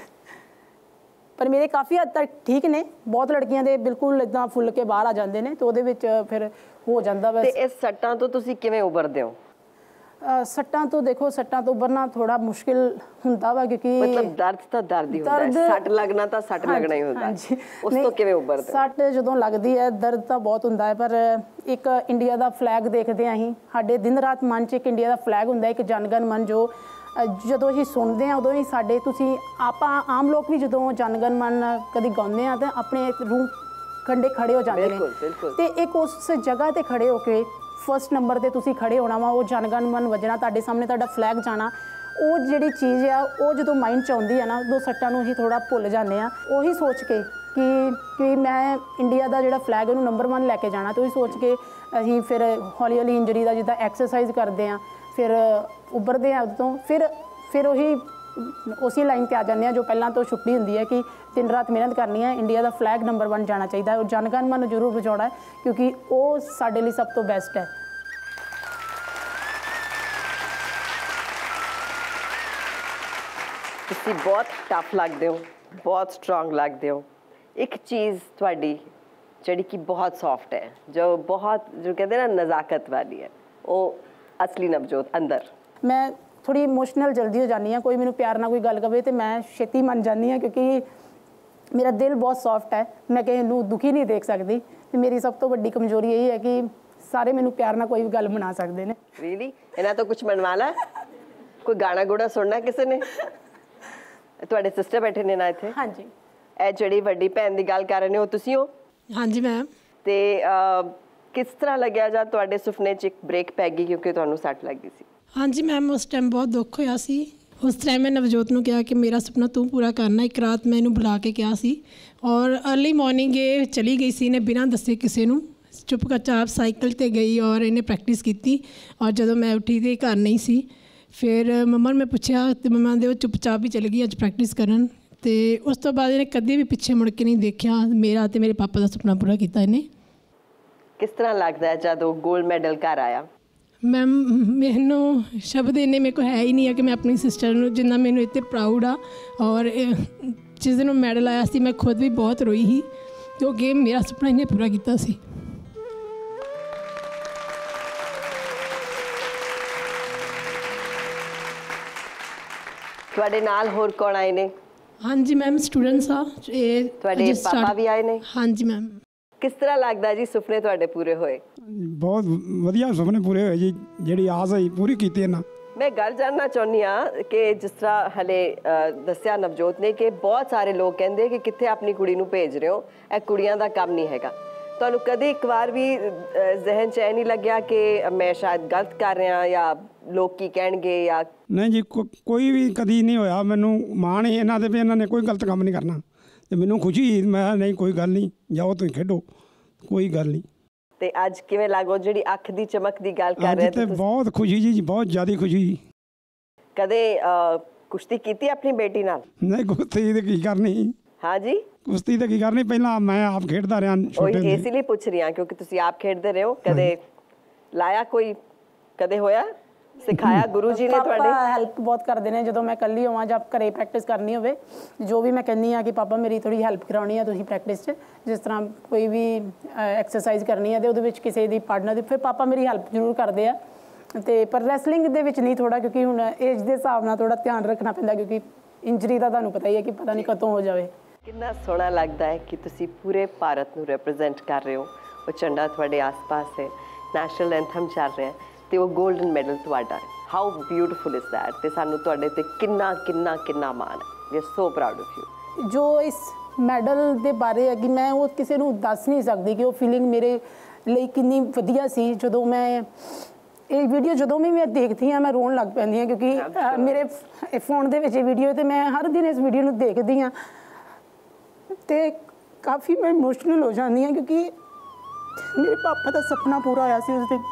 ਪਰ ਮੇਰੇ ਕਾਫੀ ਹੱਦ ਤੱਕ ਠੀਕ ਨੇ। ਬਹੁਤ ਲੜਕੀਆਂ ਦੇ ਬਿਲਕੁਲ ਇੱਦਾਂ ਫੁੱਲ ਕੇ ਬਾਹਰ ਆ ਜਾਂਦੇ ਨੇ, ਤੇ ਉਹਦੇ ਵਿੱਚ ਫਿਰ ਹੋ ਜਾਂਦਾ। ਤੇ ਇਸ ਸੱਟਾਂ ਤੋਂ ਤੁਸੀਂ ਕਿਵੇਂ ਉਭਰਦੇ ਹੋ? ਸੱਟਾਂ ਤੋਂ ਦੇਖੋ, ਸੱਟਾਂ ਤੋਂ ਉਭਰਨਾ ਥੋੜਾ ਮੁਸ਼ਕਿਲ ਹੁੰਦਾ ਵਾ ਕਿਉਂਕਿ ਮਤਲਬ ਦਰਦ ਤਾਂ ਦਰਦ ਹੀ ਹੁੰਦਾ ਹੈ, ਸੱਟ ਲੱਗਣਾ ਤਾਂ ਸੱਟ ਲੱਗਣਾ ਹੀ ਹੁੰਦਾ। ਉਸ ਤੋਂ ਕਿਵੇਂ ਉਭਰਦੇ? ਸੱਟ ਜਦੋਂ ਲੱਗਦੀ ਹੈ ਦਰਦ ਤਾਂ ਬਹੁਤ ਹੁੰਦਾ ਹੈ, ਪਰ ਇੱਕ ਇੰਡੀਆ ਦਾ ਫਲੈਗ ਦੇਖਦੇ ਹਾਂ ਅਸੀਂ, ਸਾਡੇ ਦਿਨ ਰਾਤ ਮਨ 'ਚ ਇੱਕ ਇੰਡੀਆ ਦਾ ਫਲੈਗ ਹੁੰਦਾ, ਇੱਕ ਜਨ ਗਣ ਮਨ, ਜੋ ਜਦੋਂ ਅਸੀਂ ਸੁਣਦੇ ਹਾਂ ਉਦੋਂ ਹੀ ਸਾਡੇ, ਤੁਸੀਂ ਆਪਾਂ ਆਮ ਲੋਕ ਵੀ ਜਦੋਂ ਜਨ ਗਣ ਮਨ ਕਦੀ ਗਾਉਂਦੇ ਹਾਂ ਤਾਂ ਆਪਣੇ ਰੂਹ ਕੰਢੇ ਖੜੇ ਹੋ ਜਾਂਦੇ ਨੇ, ਤੇ ਇੱਕ ਉਸ ਜਗ੍ਹਾ ਤੇ ਖੜੇ ਹੋ ਕੇ ਫਸਟ ਨੰਬਰ ਤੇ ਤੁਸੀਂ ਖੜੇ ਹੋਣਾ ਵਾ, ਉਹ ਜਨ ਗਣ ਮਨ ਵੱਜਣਾ, ਤੁਹਾਡੇ ਸਾਹਮਣੇ ਤੁਹਾਡਾ ਫਲੈਗ ਜਾਣਾ, ਉਹ ਜਿਹੜੀ ਚੀਜ਼ ਆ ਉਹ ਜਦੋਂ ਮਾਈਂਡ 'ਚ ਆਉਂਦੀ ਆ ਨਾ, ਉਦੋਂ ਸੱਟਾਂ ਨੂੰ ਅਸੀਂ ਥੋੜਾ ਭੁੱਲ ਜਾਂਦੇ ਆ। ਉਹੀ ਸੋਚ ਕੇ ਕਿ ਮੈਂ ਇੰਡੀਆ ਦਾ ਜਿਹੜਾ ਫਲੈਗ ਉਹਨੂੰ ਨੰਬਰ 1 ਲੈ ਕੇ ਜਾਣਾ, ਤੇ ਉਹੀ ਸੋਚ ਕੇ ਅਸੀਂ ਫਿਰ ਹੌਲੀ ਹੌਲੀ ਇੰਜਰੀ ਦਾ ਜਿੱਦਾਂ ਐਕਸਰਸਾਈਜ਼ ਕਰਦੇ ਹਾਂ, ਫਿਰ ਉੱਭਰਦੇ ਹਾਂ ਉਦੋਂ, ਫਿਰ ਉਹੀ ਉਸੇ ਲਾਈਨ 'ਤੇ ਆ ਜਾਂਦੇ ਹਾਂ ਜੋ ਪਹਿਲਾਂ ਤੋਂ ਛੁੱਟੀ ਹੁੰਦੀ ਹੈ ਕਿ ਦਿਨ ਰਾਤ ਮਿਹਨਤ ਕਰਨੀ ਹੈ, ਇੰਡੀਆ ਦਾ ਫਲੈਗ ਨੰਬਰ 1 ਜਾਣਾ ਚਾਹੀਦਾ ਹੈ, ਉਹ ਜਨ ਗਣ ਮਨ ਜ਼ਰੂਰ ਵਜਾਉਣਾ ਹੈ ਕਿਉਂਕਿ ਉਹ ਸਾਡੇ ਲਈ ਸਭ ਤੋਂ ਬੈਸਟ ਹੈ। ਤੁਸੀਂ ਬਹੁਤ ਟਫ ਲੱਗਦੇ ਹੋ, ਬਹੁਤ ਸਟਰੋਂਗ ਲੱਗਦੇ ਹੋ। ਇੱਕ ਚੀਜ਼ ਤੁਹਾਡੀ ਜਿਹੜੀ ਕਿ ਬਹੁਤ ਸੌਫਟ ਹੈ, ਜੋ ਕਹਿੰਦੇ ਨਾ ਨਜ਼ਾਕਤ ਵਾਲੀ ਹੈ, ਉਹ ਅਸਲੀ ਨਵਜੋਤ ਅੰਦਰ। ਮੈਂ ਥੋੜੀ ਇਮੋਸ਼ਨਲ ਜਲਦੀ ਹੋ ਜਾਂਦੀ ਹਾਂ, ਕੋਈ ਮੈਨੂੰ ਪਿਆਰ ਨਾਲ ਕੋਈ ਗੱਲ ਕਵੇ ਤੇ ਮੈਂ ਛੇਤੀ ਮੰਨ ਜਾਂਦੀ ਹਾਂ ਕਿਉਂਕਿ ਮੇਰਾ ਦਿਲ ਬਹੁਤ ਸੌਫਟ ਹੈ, ਮੈਂ ਕਿਸੇ ਨੂੰ ਦੁਖੀ ਨਹੀਂ ਦੇਖ ਸਕਦੀ, ਤੇ ਮੇਰੀ ਸਭ ਤੋਂ ਵੱਡੀ ਕਮਜ਼ੋਰੀ ਇਹ ਹੈ ਕਿ ਸਾਰੇ ਮੈਨੂੰ ਪਿਆਰ ਨਾਲ ਕੋਈ ਵੀ ਗੱਲ ਬਣਾ ਸਕਦੇ ਨੇ। ਰੀਅਲੀ? ਇਹਨਾਂ ਤੋਂ ਕੁਝ ਬਣਵਾ ਲੈ, ਕੋਈ ਗਾਣਾ ਗੂੜਾ ਸੁਣਨਾ ਕਿਸੇ ਨੇ? ਤੁਹਾਡੇ ਸਿਸਟਰ ਬੈਠੇ ਨੇ ਨਾ ਇੱਥੇ? ਹਾਂਜੀ। ਇਹ ਜਿਹੜੀ ਵੱਡੀ ਭੈਣ ਦੀ ਗੱਲ ਕਰ ਰਹੇ ਨੇ ਉਹ ਤੁਸੀਂ ਹੋ? ਹਾਂਜੀ ਮੈਮ। ਤੇ ਕਿਸ ਤਰ੍ਹਾਂ ਲੱਗਿਆ ਜਦ ਤੁਹਾਡੇ ਸੁਪਨੇ 'ਚ ਇੱਕ ਬ੍ਰੇਕ ਪੈ ਗਈ ਕਿਉਂਕਿ ਤੁਹਾਨੂੰ ਸੱਟ ਲੱਗ ਗਈ ਸੀ? ਹਾਂਜੀ ਮੈਮ, ਉਸ ਟਾਈਮ ਬਹੁਤ ਦੁੱਖ ਹੋਇਆ ਸੀ। ਉਸ ਟਾਈਮ ਮੈਂ ਨਵਜੋਤ ਨੂੰ ਕਿਹਾ ਕਿ ਮੇਰਾ ਸੁਪਨਾ ਤੂੰ ਪੂਰਾ ਕਰਨਾ। ਇੱਕ ਰਾਤ ਮੈਂ ਇਹਨੂੰ ਬੁਲਾ ਕੇ ਕਿਹਾ ਸੀ ਔਰ ਅਰਲੀ ਮੋਰਨਿੰਗ ਇਹ ਚਲੀ ਗਈ ਸੀ, ਇਹਨੇ ਬਿਨਾਂ ਦੱਸੇ ਕਿਸੇ ਨੂੰ ਚੁੱਪ-ਚਾਪ ਸਾਈਕਲ 'ਤੇ ਗਈ ਔਰ ਇਹਨੇ ਪ੍ਰੈਕਟਿਸ ਕੀਤੀ। ਔਰ ਜਦੋਂ ਮੈਂ ਉੱਠੀ ਤੇ ਘਰ ਨਹੀਂ ਸੀ, ਫਿਰ ਮੰਮਾ ਨੂੰ ਮੈਂ ਪੁੱਛਿਆ ਤੇ ਮੰਮਾ ਦੇ ਉਹ ਚੁੱਪ-ਚਾਪ ਹੀ ਚਲੀ ਗਈ ਅੱਜ ਪ੍ਰੈਕਟਿਸ ਕਰਨ। ਤੇ ਉਸ ਤੋਂ ਬਾਅਦ ਇਹਨੇ ਕਦੇ ਵੀ ਪਿੱਛੇ ਮੁੜ ਕੇ ਨਹੀਂ ਦੇਖਿਆ। ਮੇਰਾ ਤੇ ਮੇਰੇ ਪਾਪਾ ਦਾ ਸੁਪਨਾ ਪੂਰਾ ਕੀਤਾ ਇਹਨੇ। ਕਿਸ ਤਰ੍ਹਾਂ ਲੱਗਦਾ ਜਦ ਉਹ ਗੋਲਡ ਮੈਡਲ ਘਰ ਆਇਆ? ਮੈਮ ਮੈਨੂੰ ਸ਼ਬਦ ਇੰਨੇ ਮੇਰੇ ਕੋਲ ਹੈ ਹੀ ਨਹੀਂ ਹੈ ਕਿ ਮੈਂ ਆਪਣੀ ਸਿਸਟਰ ਨੂੰ ਜਿੰਨਾ ਮੈਨੂੰ ਇੱਥੇ ਪ੍ਰਾਊਡ ਆ। ਔਰ ਜਿਸ ਦਿਨ ਉਹ ਮੈਡਲ ਆਇਆ ਸੀ ਮੈਂ ਖੁਦ ਵੀ ਬਹੁਤ ਰੋਈ ਸੀ, ਅਤੇ ਉਹ ਗੇਮ ਮੇਰਾ ਸੁਪਨਾ ਇਹਨੇ ਪੂਰਾ ਕੀਤਾ ਸੀ। ਤੁਹਾਡੇ ਨਾਲ ਹੋਰ ਕੌਣ ਆਏ ਨੇ? ਹਾਂਜੀ ਮੈਮ, ਸਟੂਡੈਂਟਸ ਆ। ਇਹ ਤੁਹਾਡੇ ਪਾਪਾ ਵੀ ਆਏ ਨੇ? ਹਾਂਜੀ ਮੈਮ। ਕਿਸ ਤਰ੍ਹਾਂ ਲੱਗਦਾ ਜੀ ਸੁਪਨੇ ਤੁਹਾਡੇ ਪੂਰੇ ਹੋਏ? ਬਹੁਤ ਵਧੀਆ ਸੁਪਨੇ ਪੂਰੇ ਹੋਏ ਜੀ, ਜਿਹੜੀ ਆਸ ਹੋਈ ਪੂਰੀ ਕੀਤੀ ਇਹਨਾਂ। ਮੈਂ ਗੱਲ ਜਾਣਨਾ ਚਾਹੁੰਦੀ ਹਾਂ ਕਿ ਜਿਸ ਤਰ੍ਹਾਂ ਹਲੇ ਦੱਸਿਆ ਨਵਜੋਤ ਨੇ ਕਿ ਬਹੁਤ ਸਾਰੇ ਲੋਕ ਕਹਿੰਦੇ ਕਿ ਕਿੱਥੇ ਆਪਣੀ ਕੁੜੀ ਨੂੰ ਭੇਜ ਰਹੇ ਹੋ, ਇਹ ਕੁੜੀਆਂ ਦਾ ਕੰਮ ਨਹੀਂ ਹੈਗਾ। ਤੁਹਾਨੂੰ ਕਦੇ ਇੱਕ ਵਾਰ ਵੀ ਜ਼ਿਹਨ 'ਚ ਇਹ ਨਹੀਂ ਲੱਗਿਆ ਕਿ ਮੈਂ ਸ਼ਾਇਦ ਗਲਤ ਕਰ ਰਿਹਾ ਜਾਂ ਲੋਕ ਕੀ ਕਹਿਣਗੇ? ਜਾਂ ਨਹੀਂ ਜੀ, ਕੋਈ ਵੀ ਕਦੀ ਨਹੀਂ ਹੋਇਆ। ਮੈਨੂੰ ਮਾਣ ਹੀ ਇਹਨਾਂ ਦੇ ਵੀ ਇਹਨਾਂ ਨੇ ਕੋਈ ਗਲਤ ਕੰਮ ਨਹੀਂ ਕਰਨਾ, ਤੇ ਮੈਨੂੰ ਖੁਸ਼ੀ। ਮੈਂ ਨਹੀਂ ਕੋਈ ਗੱਲ ਨਹੀਂ, ਜਾਓ ਤੁਸੀਂ ਖੇਡੋ, ਕੋਈ ਗੱਲ ਨਹੀਂ। ਤੇ ਅੱਜ ਕਿਵੇਂ ਲੱਗੋ ਜਿਹੜੀ ਅੱਖ ਦੀ ਚਮਕ ਦੀ ਗੱਲ ਕਰ ਰਹੇ ਤੇ ਬਹੁਤ ਖੁਸ਼ੀ ਜੀ, ਬਹੁਤ ਜ਼ਿਆਦਾ ਖੁਸ਼ੀ। ਕਦੇ ਕੁਸ਼ਤੀ ਕੀਤੀ ਆਪਣੀ ਬੇਟੀ ਨਾਲ? ਨਹੀਂ, ਕੁਸ਼ਤੀ ਤੇ ਕੀ ਕਰਨੀ। ਹਾਂ ਜੀ, ਕੁਸ਼ਤੀ ਤੇ ਕੀ ਕਰਨੀ, ਪਹਿਲਾਂ ਮੈਂ ਆਪ ਖੇਡਦਾ ਰਿਹਾ ਛੋਟੇ ਹੁੰਦੇ। ਇਸ ਲਈ ਪੁੱਛ ਰਹੀ ਹਾਂ ਕਿਉਂਕਿ ਤੁਸੀਂ ਆਪ ਖੇਡਦੇ ਰਹੇ ਹੋ। ਕਦੇ ਲਾਇਆ ਕੋਈ, ਕਦੇ ਹੋਇਆ, ਸਿਖਾਇਆ ਗੁਰੂ ਜੀ ਨੇ ਤੁਹਾਡੇ? ਪਾਪਾ ਹੈਲਪ ਬਹੁਤ ਕਰਦੇ ਨੇ ਜਦੋਂ ਮੈਂ ਇਕੱਲੀ ਹੋਵਾਂ ਜਾਂ ਘਰੇ ਪ੍ਰੈਕਟਿਸ ਕਰਨੀ ਹੋਵੇ। ਜੋ ਵੀ ਮੈਂ ਕਹਿੰਦੀ ਹਾਂ ਕਿ ਪਾਪਾ ਮੇਰੀ ਥੋੜੀ ਹੈਲਪ ਕਰਾਉਣੀ ਆ ਤੁਸੀਂ ਪ੍ਰੈਕਟਿਸ 'ਚ, ਜਿਸ ਤਰ੍ਹਾਂ ਕੋਈ ਵੀ ਐਕਸਰਸਾਈਜ਼ ਕਰਨੀ ਹੈ ਤੇ ਉਹਦੇ ਵਿੱਚ ਕਿਸੇ ਦੀ ਪਾਰਟਨਰ ਦੀ, ਫਿਰ ਪਾਪਾ ਮੇਰੀ ਹੈਲਪ ਜ਼ਰੂਰ ਕਰਦੇ ਆ। ਤੇ ਪਰ ਰੈਸਲਿੰਗ ਦੇ ਵਿੱਚ ਨਹੀਂ ਥੋੜਾ, ਕਿਉਂਕਿ ਹੁਣ ਏਜ ਦੇ ਹਿਸਾਬ ਨਾਲ ਥੋੜਾ ਧਿਆਨ ਰੱਖਣਾ ਪੈਂਦਾ, ਕਿਉਂਕਿ ਇੰਜਰੀ ਦਾ ਤੁਹਾਨੂੰ ਪਤਾ ਹੀ ਹੈ ਕਿ ਪਤਾ ਨਹੀਂ ਕਦੋਂ ਹੋ ਜਾਵੇ। ਕਿੰਨਾ ਸੋਹਣਾ ਲੱਗਦਾ ਹੈ ਕਿ ਤੁਸੀਂ ਪੂਰੇ ਭਾਰਤ ਨੂੰ ਰਿਪਰੈਜ਼ੈਂਟ ਕਰ ਰਹੇ ਹੋ। ਉਹ ਝੰਡਾ ਤੁਹਾਡੇ ਆਸ-ਪਾਸ ਹੈ, ਨੈਸ਼ਨਲ ਐਂਥਮ ਚੱਲ ਰਿਹਾ ਤੇ ਉਹ 골ਡਨ ਮੈਡਲ ਤੁਹਾਡਾ ਹੈ। How beautiful is that. ਤੇ ਸਾਨੂੰ ਤੁਹਾਡੇ ਤੇ ਕਿੰਨਾ ਕਿੰਨਾ ਕਿੰਨਾ ਮਾਣ ਹੈ। We are so proud of you. ਜੋ ਇਸ ਮੈਡਲ ਦੇ ਬਾਰੇ ਹੈ ਕਿ ਮੈਂ ਉਹ ਕਿਸੇ ਨੂੰ ਦੱਸ ਨਹੀਂ ਸਕਦੀ ਕਿ ਉਹ ਫੀਲਿੰਗ ਮੇਰੇ ਲਈ ਕਿੰਨੀ ਵਧੀਆ ਸੀ। ਜਦੋਂ ਮੈਂ ਇਹ ਵੀਡੀਓ ਜਦੋਂ ਵੀ ਮੈਂ ਦੇਖਦੀ ਹਾਂ ਮੈਂ ਰੋਣ ਲੱਗ ਪੈਂਦੀ ਹਾਂ, ਕਿਉਂਕਿ ਮੇਰੇ ਫੋਨ ਦੇ ਵਿੱਚ ਇਹ ਵੀਡੀਓ ਤੇ ਮੈਂ ਹਰ ਦਿਨ ਇਸ ਵੀਡੀਓ ਨੂੰ ਦੇਖਦੀ ਹਾਂ ਤੇ ਕਾਫੀ ਮੈਂ ਇਮੋਸ਼ਨਲ ਹੋ ਜਾਂਦੀ ਹਾਂ, ਕਿਉਂਕਿ ਮੇਰੇ ਪਾਪਾ ਦਾ ਸੁਪਨਾ ਪੂਰਾ ਹੋਇਆ ਸੀ ਉਸ ਦਿਨ।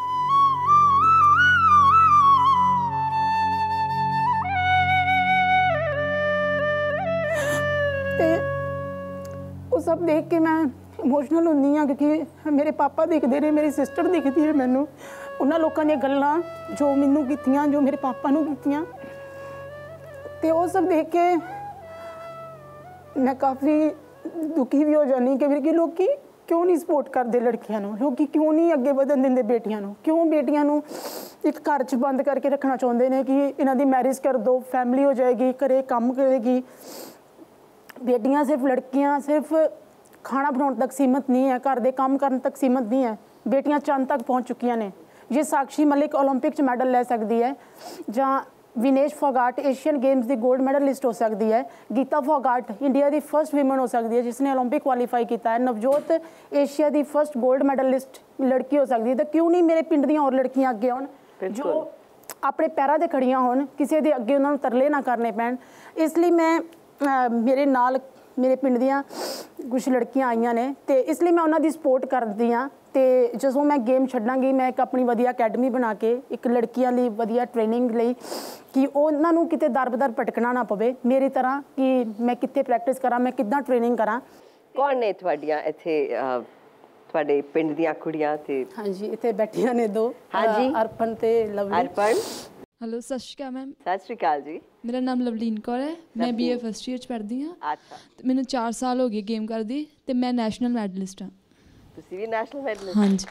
ਤੇ ਉਹ ਸਭ ਦੇਖ ਕੇ ਮੈਂ ਇਮੋਸ਼ਨਲ ਹੁੰਦੀ ਹਾਂ, ਕਿਉਂਕਿ ਮੇਰੇ ਪਾਪਾ ਦਿਖਦੇ ਨੇ, ਮੇਰੀ ਸਿਸਟਰ ਦਿਖਦੀ ਹੈ ਮੈਨੂੰ। ਉਹਨਾਂ ਲੋਕਾਂ ਦੀਆਂ ਗੱਲਾਂ ਜੋ ਮੈਨੂੰ ਕੀਤੀਆਂ, ਜੋ ਮੇਰੇ ਪਾਪਾ ਨੂੰ ਕੀਤੀਆਂ, ਤੇ ਉਹ ਸਭ ਦੇਖ ਕੇ ਮੈਂ ਕਾਫੀ ਦੁਖੀ ਵੀ ਹੋ ਜਾਂਦੀ ਕਿ ਲੋਕੀ ਕਿਉਂ ਨਹੀਂ ਸਪੋਰਟ ਕਰਦੇ ਲੜਕੀਆਂ ਨੂੰ, ਲੋਕੀ ਕਿਉਂ ਨਹੀਂ ਅੱਗੇ ਵਧਣ ਦਿੰਦੇ ਬੇਟੀਆਂ ਨੂੰ, ਕਿਉਂ ਬੇਟੀਆਂ ਨੂੰ ਇੱਕ ਘਰ 'ਚ ਬੰਦ ਕਰਕੇ ਰੱਖਣਾ ਚਾਹੁੰਦੇ ਨੇ ਕਿ ਇਹਨਾਂ ਦੀ ਮੈਰਿਜ ਕਰ ਦਿਓ, ਫੈਮਿਲੀ ਹੋ ਜਾਏਗੀ, ਘਰੇ ਕੰਮ ਕਰੇਗੀ। ਬੇਟੀਆਂ ਸਿਰਫ ਲੜਕੀਆਂ ਸਿਰਫ ਖਾਣਾ ਬਣਾਉਣ ਤੱਕ ਸੀਮਤ ਨਹੀਂ ਹੈ, ਘਰ ਦੇ ਕੰਮ ਕਰਨ ਤੱਕ ਸੀਮਤ ਨਹੀਂ ਹੈ। ਬੇਟੀਆਂ ਚੰਦ ਤੱਕ ਪਹੁੰਚ ਚੁੱਕੀਆਂ ਨੇ। ਜੇ ਸਾਕਸ਼ੀ ਮਲਿਕ ਓਲੰਪਿਕ 'ਚ ਮੈਡਲ ਲੈ ਸਕਦੀ ਹੈ, ਜਾਂ ਵਿਨੇਸ਼ ਫੋਗਾਟ ਏਸ਼ੀਅਨ ਗੇਮਸ ਦੀ 골ਡ ਮੈਡਲਿਸਟ ਹੋ ਸਕਦੀ ਹੈ, ਗੀਤਾ ਫੋਗਾਟ ਇੰਡੀਆ ਦੀ ਫਸਟ ਵੀਮਨ ਹੋ ਸਕਦੀ ਹੈ ਜਿਸਨੇ ਓਲੰਪਿਕ ਕੁਆਲੀਫਾਈ ਕੀਤਾ ਹੈ, ਨਵਜੋਤ ਏਸ਼ੀਆ ਦੀ ਫਸਟ 골ਡ ਮੈਡਲਿਸਟ ਲੜਕੀ ਹੋ ਸਕਦੀ ਹੈ, ਤਾਂ ਕਿਉਂ ਨਹੀਂ ਮੇਰੇ ਪਿੰਡ ਦੀਆਂ ਹੋਰ ਲੜਕੀਆਂ ਅੱਗੇ ਆਉਣ ਜੋ ਆਪਣੇ ਪੈਰਾਂ 'ਤੇ ਖੜੀਆਂ ਹੋਣ, ਕਿਸੇ ਦੇ ਅੱਗੇ ਉਹਨਾਂ ਨੂੰ ਤਰਲੇ ਨਾ ਕਰਨੇ ਪੈਣ। ਇਸ ਲਈ ਮੈਂ ਮੇਰੇ ਨਾਲ ਮੇਰੇ ਪਿੰਡ ਦੀਆਂ ਕੁਝ ਲੜਕੀਆਂ ਆਈਆਂ ਨੇ ਤੇ ਇਸ ਲਈ ਮੈਂ ਉਹਨਾਂ ਦੀ ਸਪੋਰਟ ਕਰਦੀ ਹਾਂ। ਤੇ ਜਦੋਂ ਮੈਂ ਗੇਮ ਛੱਡਾਂਗੀ ਮੈਂ ਇੱਕ ਆਪਣੀ ਵਧੀਆ ਅਕੈਡਮੀ ਬਣਾ ਕੇ ਇੱਕ ਲੜਕੀਆਂ ਲਈ ਵਧੀਆ ਟ੍ਰੇਨਿੰਗ ਲਈ, ਕਿ ਉਹਨਾਂ ਨੂੰ ਕਿਤੇ ਦਰ-ਬਦਰ ਭਟਕਣਾ ਨਾ ਪਵੇ ਮੇਰੀ ਤਰ੍ਹਾਂ, ਕਿ ਮੈਂ ਕਿੱਥੇ ਪ੍ਰੈਕਟਿਸ ਕਰਾਂ, ਮੈਂ ਕਿੱਦਾਂ ਟ੍ਰੇਨਿੰਗ ਕਰਾਂ। ਕੌਣ ਨੇ ਤੁਹਾਡੀਆਂ ਇੱਥੇ ਤੁਹਾਡੇ ਪਿੰਡ ਦੀਆਂ ਕੁੜੀਆਂ? ਤੇ ਹਾਂਜੀ, ਇੱਥੇ ਬੈਠੀਆਂ ਨੇ ਦੋ, ਹਾਂਜੀ, ਅਰਪਨ ਤੇ ਲਵਲੀ। ਅਰਪਨ, ਹੈਲੋ, ਸਤਿ ਸ਼੍ਰੀ ਅਕਾਲ ਮੈਮ। ਸਤਿ ਸ਼੍ਰੀ ਅਕਾਲ ਜੀ। ਮੇਰਾ ਨਾਮ ਲਵਲੀਨ ਕੌਰ ਹੈ, ਮੈਂ BA ਫਸਟ ਈਅਰ 'ਚ ਪੜ੍ਹਦੀ ਹਾਂ। ਅੱਛਾ, ਮੈਨੂੰ 4 ਸਾਲ ਹੋ ਗਏ ਗੇਮ ਕਰਦੀ ਤੇ ਮੈਂ ਨੈਸ਼ਨਲ ਮੈਡਲਿਸਟ ਹਾਂ। ਤੁਸੀਂ ਵੀ ਨੈਸ਼ਨਲ ਮੈਡਲਿਸਟ? ਹਾਂਜੀ।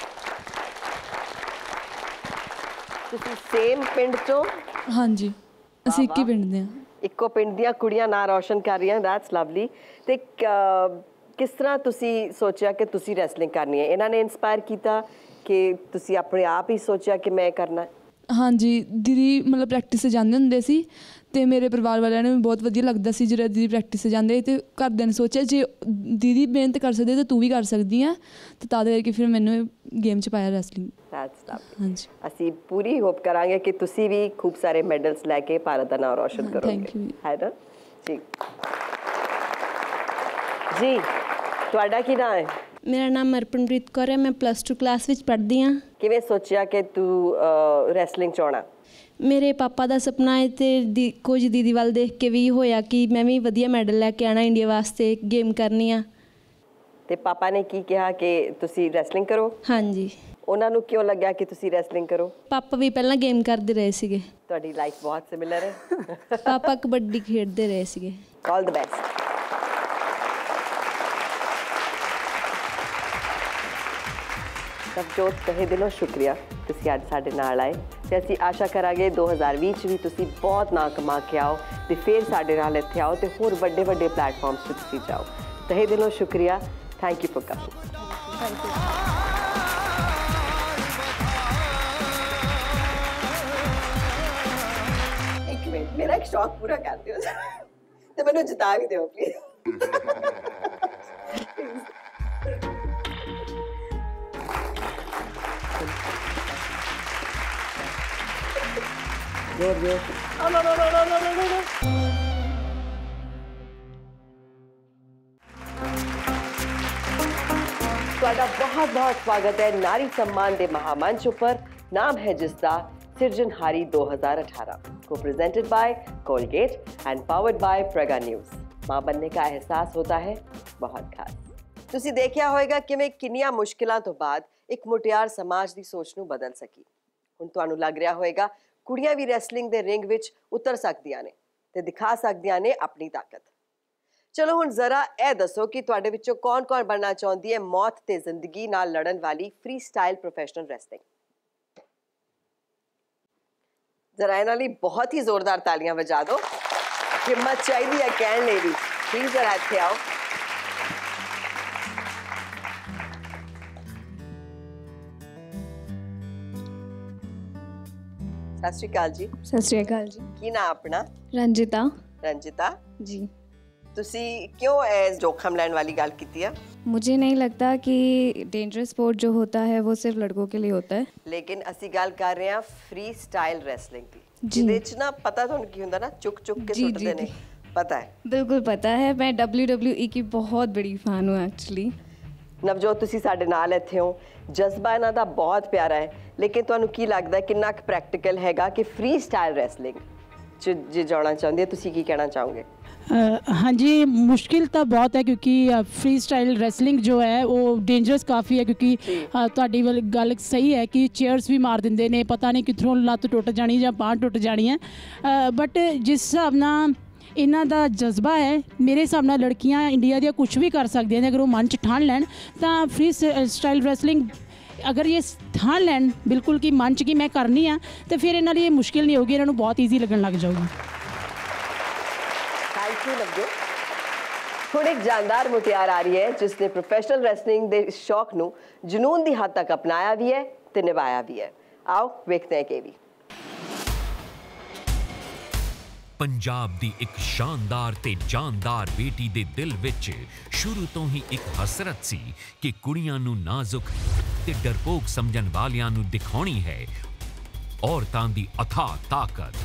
ਤੁਸੀਂ ਸੇਮ ਪਿੰਡ ਤੋਂ? ਹਾਂਜੀ, ਅਸੀਂ ਇੱਕ ਹੀ ਪਿੰਡ ਦੇ ਹਾਂ। ਇੱਕੋ ਪਿੰਡ ਦੀਆਂ ਕੁੜੀਆਂ ਨਾਂ ਰੌਸ਼ਨ ਕਰ ਰਹੀਆਂ, ਦੈਟਸ ਲਵਲੀ। ਤੇ ਕਿਸ ਤਰ੍ਹਾਂ ਤੁਸੀਂ ਸੋਚਿਆ ਕਿ ਤੁਸੀਂ ਰੈਸਲਿੰਗ ਕਰਨੀ ਹੈ? ਇਹਨਾਂ ਨੇ ਇਨਸਪਾਇਰ ਕੀਤਾ ਕਿ ਤੁਸੀਂ ਆਪਣੇ ਆਪ ਹੀ ਸੋਚਿਆ ਕਿ ਮੈਂ ਕਰਨਾ? ਹਾਂਜੀ, ਦੀਦੀ ਮਤਲਬ ਪ੍ਰੈਕਟਿਸ 'ਤੇ ਜਾਂਦੇ ਹੁੰਦੇ ਸੀ ਅਤੇ ਮੇਰੇ ਪਰਿਵਾਰ ਵਾਲਿਆਂ ਨੂੰ ਵੀ ਬਹੁਤ ਵਧੀਆ ਲੱਗਦਾ ਸੀ ਜਦੋਂ ਦੀਦੀ ਪ੍ਰੈਕਟਿਸ 'ਤੇ ਜਾਂਦੇ, ਅਤੇ ਘਰਦਿਆਂ ਨੇ ਸੋਚਿਆ ਜੇ ਦੀਦੀ ਮਿਹਨਤ ਕਰ ਸਕਦੇ ਤਾਂ ਤੂੰ ਵੀ ਕਰ ਸਕਦੀ ਆ, ਅਤੇ ਤਦ ਕਰਕੇ ਫਿਰ ਮੈਨੂੰ ਗੇਮ 'ਚ ਪਾਇਆ ਰੈਸਲਿੰਗ। ਹਾਂਜੀ, ਅਸੀਂ ਪੂਰੀ ਹੋਪ ਕਰਾਂਗੇ ਕਿ ਤੁਸੀਂ ਵੀ ਖੂਬ ਸਾਰੇ ਮੈਡਲਸ ਲੈ ਕੇ ਭਾਰਤ ਦਾ ਨਾਮ ਰੋਸ਼ਨ ਕਰੋਗੇ। Thank you. ਹੈ ਨਾ ਜੀ। ਜੀ, ਤੁਹਾਡਾ ਕੀ ਨਾਮ ਹੈ? ਮੇਰਾ ਨਾਮ ਅਰਪਨਪ੍ਰੀਤ ਕੌਰ ਹੈ, ਮੈਂ +2 ਕਲਾਸ ਵਿੱਚ ਪੜ੍ਹਦੀ ਹਾਂ। ਕਿਵੇਂ ਸੋਚਿਆ ਕਿ ਤੂੰ ਰੈਸਲਿੰਗ 'ਚ ਆਉਣਾ? ਮੇਰੇ ਪਾਪਾ ਦਾ ਸੁਪਨਾ ਹੈ ਅਤੇ ਕੁਝ ਦੀਦੀ ਵੱਲ ਦੇਖ ਕੇ ਵੀ ਹੋਇਆ ਕਿ ਮੈਂ ਵੀ ਵਧੀਆ ਮੈਡਲ ਲੈ ਕੇ ਆਉਣਾ ਇੰਡੀਆ ਵਾਸਤੇ, ਗੇਮ ਕਰਨੀ ਆ। ਤੇ ਪਾਪਾ ਨੇ ਕੀ ਕਿਹਾ ਕਿ ਤੁਸੀਂ ਰੈਸਲਿੰਗ ਕਰੋ? ਹਾਂਜੀ। ਉਹਨਾਂ ਨੂੰ ਕਿਉਂ ਲੱਗਿਆ ਕਿ ਤੁਸੀਂ ਰੈਸਲਿੰਗ ਕਰੋ? ਪਾਪਾ ਵੀ ਪਹਿਲਾਂ ਗੇਮ ਕਰਦੇ ਰਹੇ ਸੀਗੇ। ਤੁਹਾਡੀ ਲਾਈਫ ਬਹੁਤ ਸਿਮਿਲਰ ਹੈ। ਪਾਪਾ ਕਬੱਡੀ ਖੇਡਦੇ ਰਹੇ ਸੀਗੇ। ਆਲ ਦ ਬੈਸਟ। ਨਵਜੋਤ, ਤਹਿ ਦਿਲੋਂ ਸ਼ੁਕਰੀਆ ਤੁਸੀਂ ਅੱਜ ਸਾਡੇ ਨਾਲ ਆਏ, ਅਤੇ ਅਸੀਂ ਆਸ਼ਾ ਕਰਾਂਗੇ 2020 'ਚ ਵੀ ਤੁਸੀਂ ਬਹੁਤ ਨਾਂ ਕਮਾ ਕੇ ਆਓ ਅਤੇ ਫਿਰ ਸਾਡੇ ਨਾਲ ਇੱਥੇ ਆਓ ਅਤੇ ਹੋਰ ਵੱਡੇ ਵੱਡੇ ਪਲੇਟਫਾਰਮਸ 'ਤੇ ਤੁਸੀਂ ਜਾਓ। ਤਹਿ ਦਿਲੋਂ ਸ਼ੁਕਰੀਆ। Thank you for coming. Thank you. एक मिनट, मेरा एक शौक पूरा कर दियो तो मैंने जिता भी दो प्लीज। ਤੁਹਾਡਾ ਬਹੁਤ ਬਹੁਤ ਸਵਾਗਤ ਹੈ ਨਾਰੀ सम्मान ਦੇ ਮਹਾਮੰਚ ਉੱਪਰ। ਨਾਮ ਹੈ ਜਿਸਦਾ ਸਿਰਜਣਹਾਰੀ 2018 को presented by Colgate and powered by Praga news. मां बनने का एहसास होता है बहुत खास। ਤੁਸੀਂ ਦੇਖਿਆ ਹੋਵੇਗਾ ਕਿਵੇਂ ਕਿੰਨੀਆਂ ਮੁਸ਼ਕਿਲਾਂ ਤੋਂ ਬਾਅਦ ਇੱਕ ਮੁਟਿਆਰ ਸਮਾਜ ਦੀ ਸੋਚ ਨੂੰ ਬਦਲ ਸਕੀ। ਹੁਣ ਤੁਹਾਨੂੰ ਲੱਗ ਰਿਹਾ ਹੋਵੇਗਾ ਕੁੜੀਆਂ ਵੀ ਰੈਸਲਿੰਗ ਦੇ ਰਿੰਗ ਵਿੱਚ ਉਤਰ ਸਕਦੀਆਂ ਨੇ ਤੇ ਦਿਖਾ ਸਕਦੀਆਂ ਨੇ ਆਪਣੀ ਤਾਕਤ। ਚਲੋ ਹੁਣ ਜ਼ਰਾ ਇਹ ਦੱਸੋ ਕਿ ਤੁਹਾਡੇ ਵਿੱਚੋਂ ਕੌਣ-ਕੌਣ ਬਣਨਾ ਚਾਹੁੰਦੀ ਹੈ ਮੌਤ ਤੇ ਜ਼ਿੰਦਗੀ ਨਾਲ ਲੜਨ ਵਾਲੀ ਫ੍ਰੀ ਸਟਾਈਲ ਪ੍ਰੋਫੈਸ਼ਨਲ ਰੈਸਲਿੰਗ। जरा इन्हां लई बहुत ही जोरदार तालियां बजा दो। हिम्मत चाहिए है कहण लई भी। प्लीज जरा इत्थे आओ। सत श्री अकाल जी। सत श्री अकाल जी। की नाम अपना? रंजिता। रंजिता जी। तुसी क्यों इस जोखम लैण वाली गल कीती है? मुझे नहीं लगता कि डेंजरस स्पोर्ट जो होता है वो सिर्फ लड़कों के लिए होता है। लेकिन असी गल कर रहे हैं फ्री स्टाइल रेसलिंग की, जी। जिहदे च ना पता तुहानू की हुंदा ना चुक चुक के सुटदे ने, पता है? बिल्कुल पता है। मैं WWE की बहुत बड़ी फैन हूँ एक्चुअली। नवजोत तुसी साडे नाल इत्थे हो, जज्बा इन्हां दा बहुत प्यारा है, लेकिन तुहानू की लगदा है किन्ना प्रैक्टिकल हैगा कि फ्री स्टाइल रेसलिंग च जे जाना चाहुंदे हो, तुसी की कहना चाहोगे? हाँ जी, मुश्किल तो बहुत है क्योंकि फ्री स्टाइल रेसलिंग जो है वो डेंजरस काफ़ी है क्योंकि ਤੁਹਾਡੀ ਵਾਲੀ ਗੱਲ सही है कि चेयर्स भी मार ਦਿੰਦੇ ਨੇ, पता नहीं किधरों ਲੱਤ ਟੁੱਟ ਜਾਣੀ ਜਾਂ ਬਾਂਹ ਟੁੱਟ ਜਾਣੀ ਹੈ। बट जिस हिसाब ਨਾਲ ਇਹਨਾਂ ਦਾ ਜਜ਼ਬਾ ਹੈ, ਮੇਰੇ ਹਿਸਾਬ ਨਾਲ ਲੜਕੀਆਂ ਇੰਡੀਆ ਦੀਆਂ ਕੁਝ ਵੀ ਕਰ ਸਕਦੀਆਂ ਨੇ ਅਗਰ ਉਹ ਮਨ 'ਚ ਠਾਣ ਲੈਣ ਤਾਂ फ्री स्टाइल रेसलिंग अगर ये ठान लैन बिल्कुल कि मन च कि मैं करनी हाँ तो फिर इन्हों लिए मुश्किल नहीं होगी, इन्हों बहुत ईजी लगन लग जाऊगी। Thank you Navjot. हुण एक जानदार मुटियार आ रही है जिसने प्रोफेशनल रेसलिंग के शौक नू जुनून की हद तक अपनाया भी है ते निभाया भी है। आओ वेखते हैं कि भी पंजाब दी एक शानदार ते जानदार बेटी दे दिल विच शुरू तो ही एक हसरत सी कि कुड़ियां नू नाजुक ते डरपोक समझन वालियां नू दिखाउणी है औरतां दी अथाह ताकत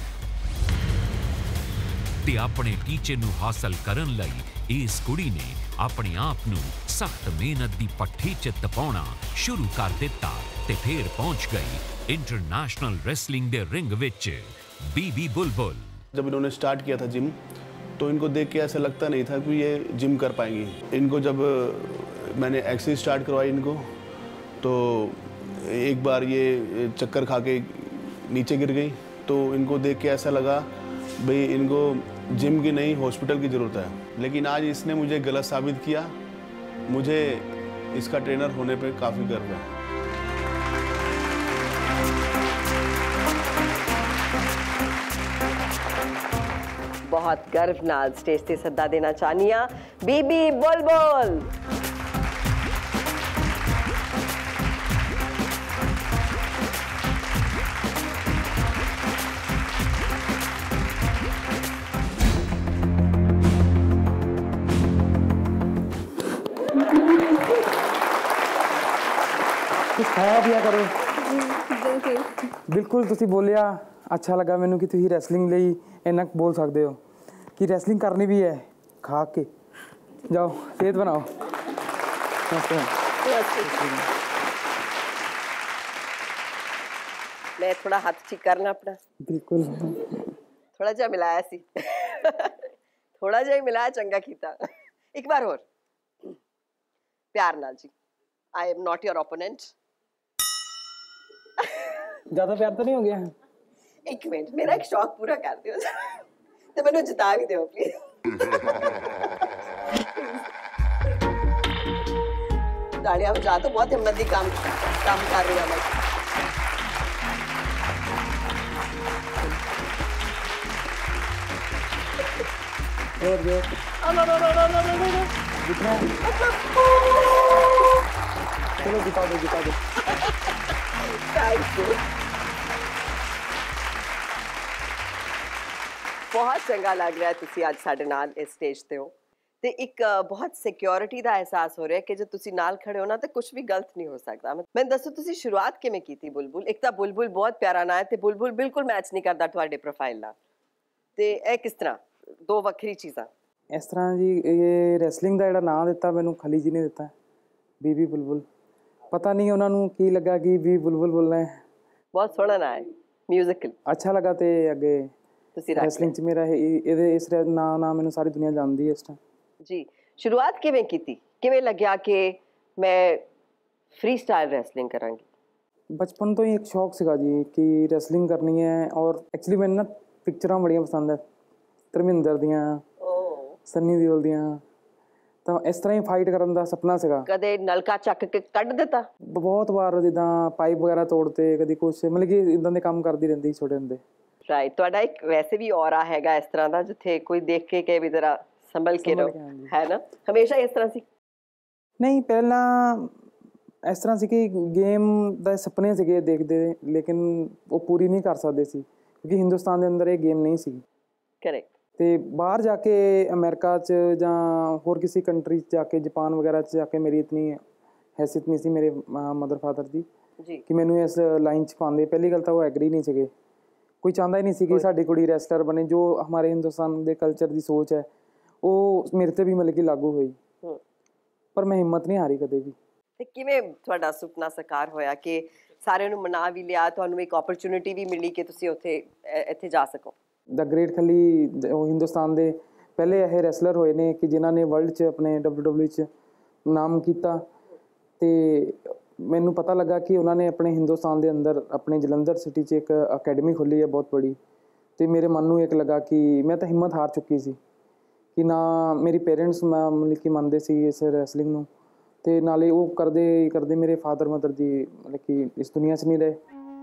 ते अपने टीचे नू हासिल करन लई इस कुड़ी ने अपने आप नू सख्त मेहनत दी पट्ठी च तपाउणा शुरू कर दिता ते फिर पहुंच गई इंटरनेशनल रेसलिंग दे रिंग विच। बीबी बुलबुल जब इन्होंने स्टार्ट किया था जिम तो इनको देख के ऐसा लगता नहीं था कि ये जिम कर पाएंगी। इनको जब मैंने एक्सरसाइज स्टार्ट करवाई इनको तो एक बार ये चक्कर खा के नीचे गिर गई तो इनको देख के ऐसा लगा भाई इनको जिम की नहीं हॉस्पिटल की ज़रूरत है। लेकिन आज इसने मुझे गलत साबित किया। मुझे इसका ट्रेनर होने पे काफ़ी गर्व है। बहुत गर्व नाल स्टेज से सद्दा देना चाहनी हाँ बीबी बुलबुल। कुछ खाया पिया करो। बिल्कुल तुसी बोलिया अच्छा लगा मैनू कि तुसी रैसलिंग ਲਈ ਇੰਨਾ बोल सकते हो कि रैसलिंग करनी भी है। खा के जाओ सेहत बनाओ। मैं थोड़ा हाथ ठीक करना अपना। बिल्कुल थोड़ा जा मिलाया सी थोड़ा जा ही मिलाया चंगा कीता। एक बार और प्यार नाल जी। I am not your opponent. ज्यादा प्यार तो नहीं हो गया? एक मिनट, मेरा एक शौक पूरा कर दियो तो मैंने जिता भी दो प्लीज। तालियां बजा तो बहुत हिम्मत दी काम कर रही है। ਚਲੋ ਜਿਤਾ ਦਿਓ ਥੈਂਕ ਯੂ। ਬਹੁਤ ਚੰਗਾ ਲੱਗ ਰਿਹਾ ਤੁਸੀਂ ਅੱਜ ਸਾਡੇ ਨਾਲ ਇਸ ਸਟੇਜ ਤੇ ਹੋ ਤੇ ਇੱਕ ਬਹੁਤ ਸਿਕਿਉਰਿਟੀ ਦਾ ਅਹਿਸਾਸ ਹੋ ਰਿਹਾ ਕਿ ਜੇ ਤੁਸੀਂ ਨਾਲ ਖੜੇ ਹੋ ਨਾ ਤਾਂ ਕੁਝ ਵੀ ਗਲਤ ਨਹੀਂ ਹੋ ਸਕਦਾ। ਮੈਨੂੰ ਦੱਸੋ ਤੁਸੀਂ ਸ਼ੁਰੂਆਤ ਕਿਵੇਂ ਕੀਤੀ ਬੁਲਬੁਲ? ਇੱਕ ਤਾਂ ਬੁਲਬੁਲ ਬਹੁਤ ਪਿਆਰਾ ਨਾਂ ਹੈ ਤੇ ਬੁਲਬੁਲ ਬਿਲਕੁਲ ਮੈਚ ਨਹੀਂ ਕਰਦਾ ਤੁਹਾਡੇ ਪ੍ਰੋਫਾਈਲ ਨਾਲ, ਤੇ ਇਹ ਕਿਸ ਤਰ੍ਹਾਂ ਦੋ ਵੱਖਰੀ ਚੀਜ਼ਾਂ? ਇਸ ਤਰ੍ਹਾਂ ਜੀ, ਇਹ ਰੈਸਲਿੰਗ ਦਾ ਜਿਹੜਾ ਨਾਂ ਦਿੱਤਾ ਮੈਨੂੰ ਖਲੀ ਜੀ ਨੇ ਦਿੱਤਾ, ਬੀਬੀ ਬੁਲਬੁਲ। ਪਤਾ ਨਹੀਂ ਉਹਨਾਂ ਨੂੰ ਕੀ ਲੱਗਾ ਕਿ ਵੀ ਬੁਲਬੁਲ ਬੋਲਣਾ ਹੈ। ਬਹੁਤ ਸੋਹਣਾ ਨਾਂ ਹੈ, ਮਿਊਜ਼ੀਕਲ ਅੱਛਾ ਲੱਗਾ ਤੇ ਅੱਗੇ ਤੁਸੀਂ ਰੈਸਲਿੰਗ 'ਚ ਮੇਰਾ ਇਹਦੇ ਇਸ ਨਾਂ ਮੈਨੂੰ ਸਾਰੀ ਦੁਨੀਆ ਜਾਣਦੀ ਹੈ ਇਸ ਟਾਈਮ। ਜੀ, ਸ਼ੁਰੂਆਤ ਕਿਵੇਂ ਕੀਤੀ? ਕਿਵੇਂ ਲੱਗਿਆ ਕਿ ਮੈਂ ਫ੍ਰੀ ਸਟਾਈਲ ਰੈਸਲਿੰਗ ਕਰਾਂਗੀ? ਬਚਪਨ ਤੋਂ ਹੀ ਇੱਕ ਸ਼ੌਕ ਸੀਗਾ ਜੀ ਕਿ ਰੈਸਲਿੰਗ ਕਰਨੀ ਹੈ। ਔਰ ਐਕਚੁਅਲੀ ਮੈਨੂੰ ਨਾ ਪਿਕਚਰਾਂ ਬੜੀਆਂ ਪਸੰਦ ਹੈ, ਧਰਮਿੰਦਰ ਦੀਆਂ, ਸੰਨੀ ਦਿਓਲ ਦੀਆਂ, ਤਾਂ ਇਸ ਤਰ੍ਹਾਂ ਹੀ ਫਾਈਟ ਕਰਨ ਦਾ ਸੁਪਨਾ ਸੀਗਾ। ਕਦੇ ਨਲਕਾ ਚੱਕ ਕੇ ਕੱਢ ਦਿੱਤਾ? ਬਹੁਤ ਵਾਰ, ਜਿੱਦਾਂ ਪਾਈਪ ਵਗੈਰਾ ਤੋੜਤੇ, ਕਦੀ ਕੁਛ, ਮਤਲਬ ਕਿ ਇਦਾਂ ਦੇ ਕੰਮ ਕਰਦੀ ਰਹਿੰਦੀ ਛੋਟੇ ਹੁੰਦੇ। ਰਾਈਟ, ਤੁਹਾਡਾ ਇੱਕ ਵੈਸੇ ਵੀ ਔਰਾ ਹੈਗਾ ਇਸ ਤਰ੍ਹਾਂ ਦਾ ਜਿੱਥੇ ਕੋਈ ਦੇਖ ਕੇ ਕਹੇ ਵੀ ਜ਼ਰਾ ਸੰਭਲ ਕੇ ਰਹੋ, ਹੈ ਨਾ? ਹਮੇਸ਼ਾ ਇਸ ਤਰ੍ਹਾਂ ਸੀ? ਨਹੀਂ, ਪਹਿਲਾਂ ਇਸ ਤਰ੍ਹਾਂ ਸੀ ਕਿ ਗੇਮ ਦਾ ਸੁਪਨੇ ਸੀਗੇ ਦੇਖਦੇ, ਲੇਕਿਨ ਉਹ ਪੂਰੀ ਨਹੀਂ ਕਰ ਸਕਦੇ ਸੀ ਕਿਉਂਕਿ ਹਿੰਦੁਸਤਾਨ ਦੇ ਅੰਦਰ ਇਹ ਗੇਮ ਨਹੀਂ ਸੀ। ਕਰੈਕਟ। ਤੇ ਬਾਹਰ ਜਾ ਕੇ ਅਮਰੀਕਾ 'ਚ ਜਾਂ ਹੋਰ ਕਿਸੇ ਕੰਟਰੀ 'ਚ ਜਾ ਕੇ, ਜਾਪਾਨ ਵਗੈਰਾ 'ਚ ਜਾ ਕੇ ਮੇਰੀ ਇਤਨੀ ਹੈਸੀਅਤ ਨਹੀਂ ਸੀ ਮੇਰੇ ਮਦਰ ਫਾਦਰ ਦੀ ਕਿ ਮੈਨੂੰ ਇਸ ਲਾਈਨ 'ਚ ਪਾਉਂਦੇ। ਪਹਿਲੀ ਗੱਲ ਤਾਂ ਉਹ ਐਗਰੀ ਨਹੀਂ ਸੀਗੇ, ਕੋਈ ਚਾਹੁੰਦਾ ਹੀ ਨਹੀਂ ਸੀ ਕਿ ਸਾਡੀ ਕੁੜੀ ਰੈਸਲਰ ਬਣੇ। ਜੋ ਹਮਾਰੇ ਹਿੰਦੁਸਤਾਨ ਦੇ ਕਲਚਰ ਦੀ ਸੋਚ ਹੈ ਉਹ ਮੇਰੇ 'ਤੇ ਵੀ ਮਤਲਬ ਕਿ ਲਾਗੂ ਹੋਈ, ਪਰ ਮੈਂ ਹਿੰਮਤ ਨਹੀਂ ਹਾਰੀ ਕਦੇ ਵੀ। ਤੇ ਕਿਵੇਂ ਤੁਹਾਡਾ ਸੁਪਨਾ ਸਾਕਾਰ ਹੋਇਆ ਕਿ ਸਾਰਿਆਂ ਨੂੰ ਮਨਾ ਵੀ ਲਿਆ, ਤੁਹਾਨੂੰ ਇੱਕ ਓਪਰਚੁਨਿਟੀ ਵੀ ਮਿਲੀ ਕਿ ਤੁਸੀਂ ਇੱਥੇ ਜਾ ਸਕੋ? ਦਾ ਗ੍ਰੇਟ ਖਲੀ ਉਹ ਹਿੰਦੁਸਤਾਨ ਦੇ ਪਹਿਲੇ ਇਹ ਰੈਸਲਰ ਹੋਏ ਨੇ ਕਿ ਜਿਨ੍ਹਾਂ ਨੇ ਵਰਲਡ 'ਚ ਆਪਣੇ WWE 'ਚ ਨਾਮ ਕੀਤਾ। ਤੇ ਮੈਨੂੰ ਪਤਾ ਲੱਗਾ ਕਿ ਉਹਨਾਂ ਨੇ ਆਪਣੇ ਹਿੰਦੁਸਤਾਨ ਦੇ ਅੰਦਰ ਆਪਣੇ ਜਲੰਧਰ ਸਿਟੀ 'ਚ ਇੱਕ ਅਕੈਡਮੀ ਖੋਲ੍ਹੀ ਹੈ ਬਹੁਤ ਬੜੀ। ਤੇ ਮੇਰੇ ਮਨ ਨੂੰ ਇੱਕ ਲੱਗਾ ਕਿ ਮੈਂ ਤਾਂ ਹਿੰਮਤ ਹਾਰ ਚੁੱਕੀ ਸੀ ਕਿ ਨਾ ਮੇਰੀ ਪੇਰੈਂਟਸ ਮਤਲਬ ਕਿ ਮੰਨਦੇ ਸੀ ਇਸ ਰੈਸਲਿੰਗ ਨੂੰ, ਤੇ ਨਾਲੇ ਉਹ ਕਰਦੇ ਮੇਰੇ ਫਾਦਰ ਮਦਰ ਦੀ ਮਤਲਬ ਕਿ ਇਸ ਦੁਨੀਆ 'ਚ ਨਹੀਂ ਰਹੇ।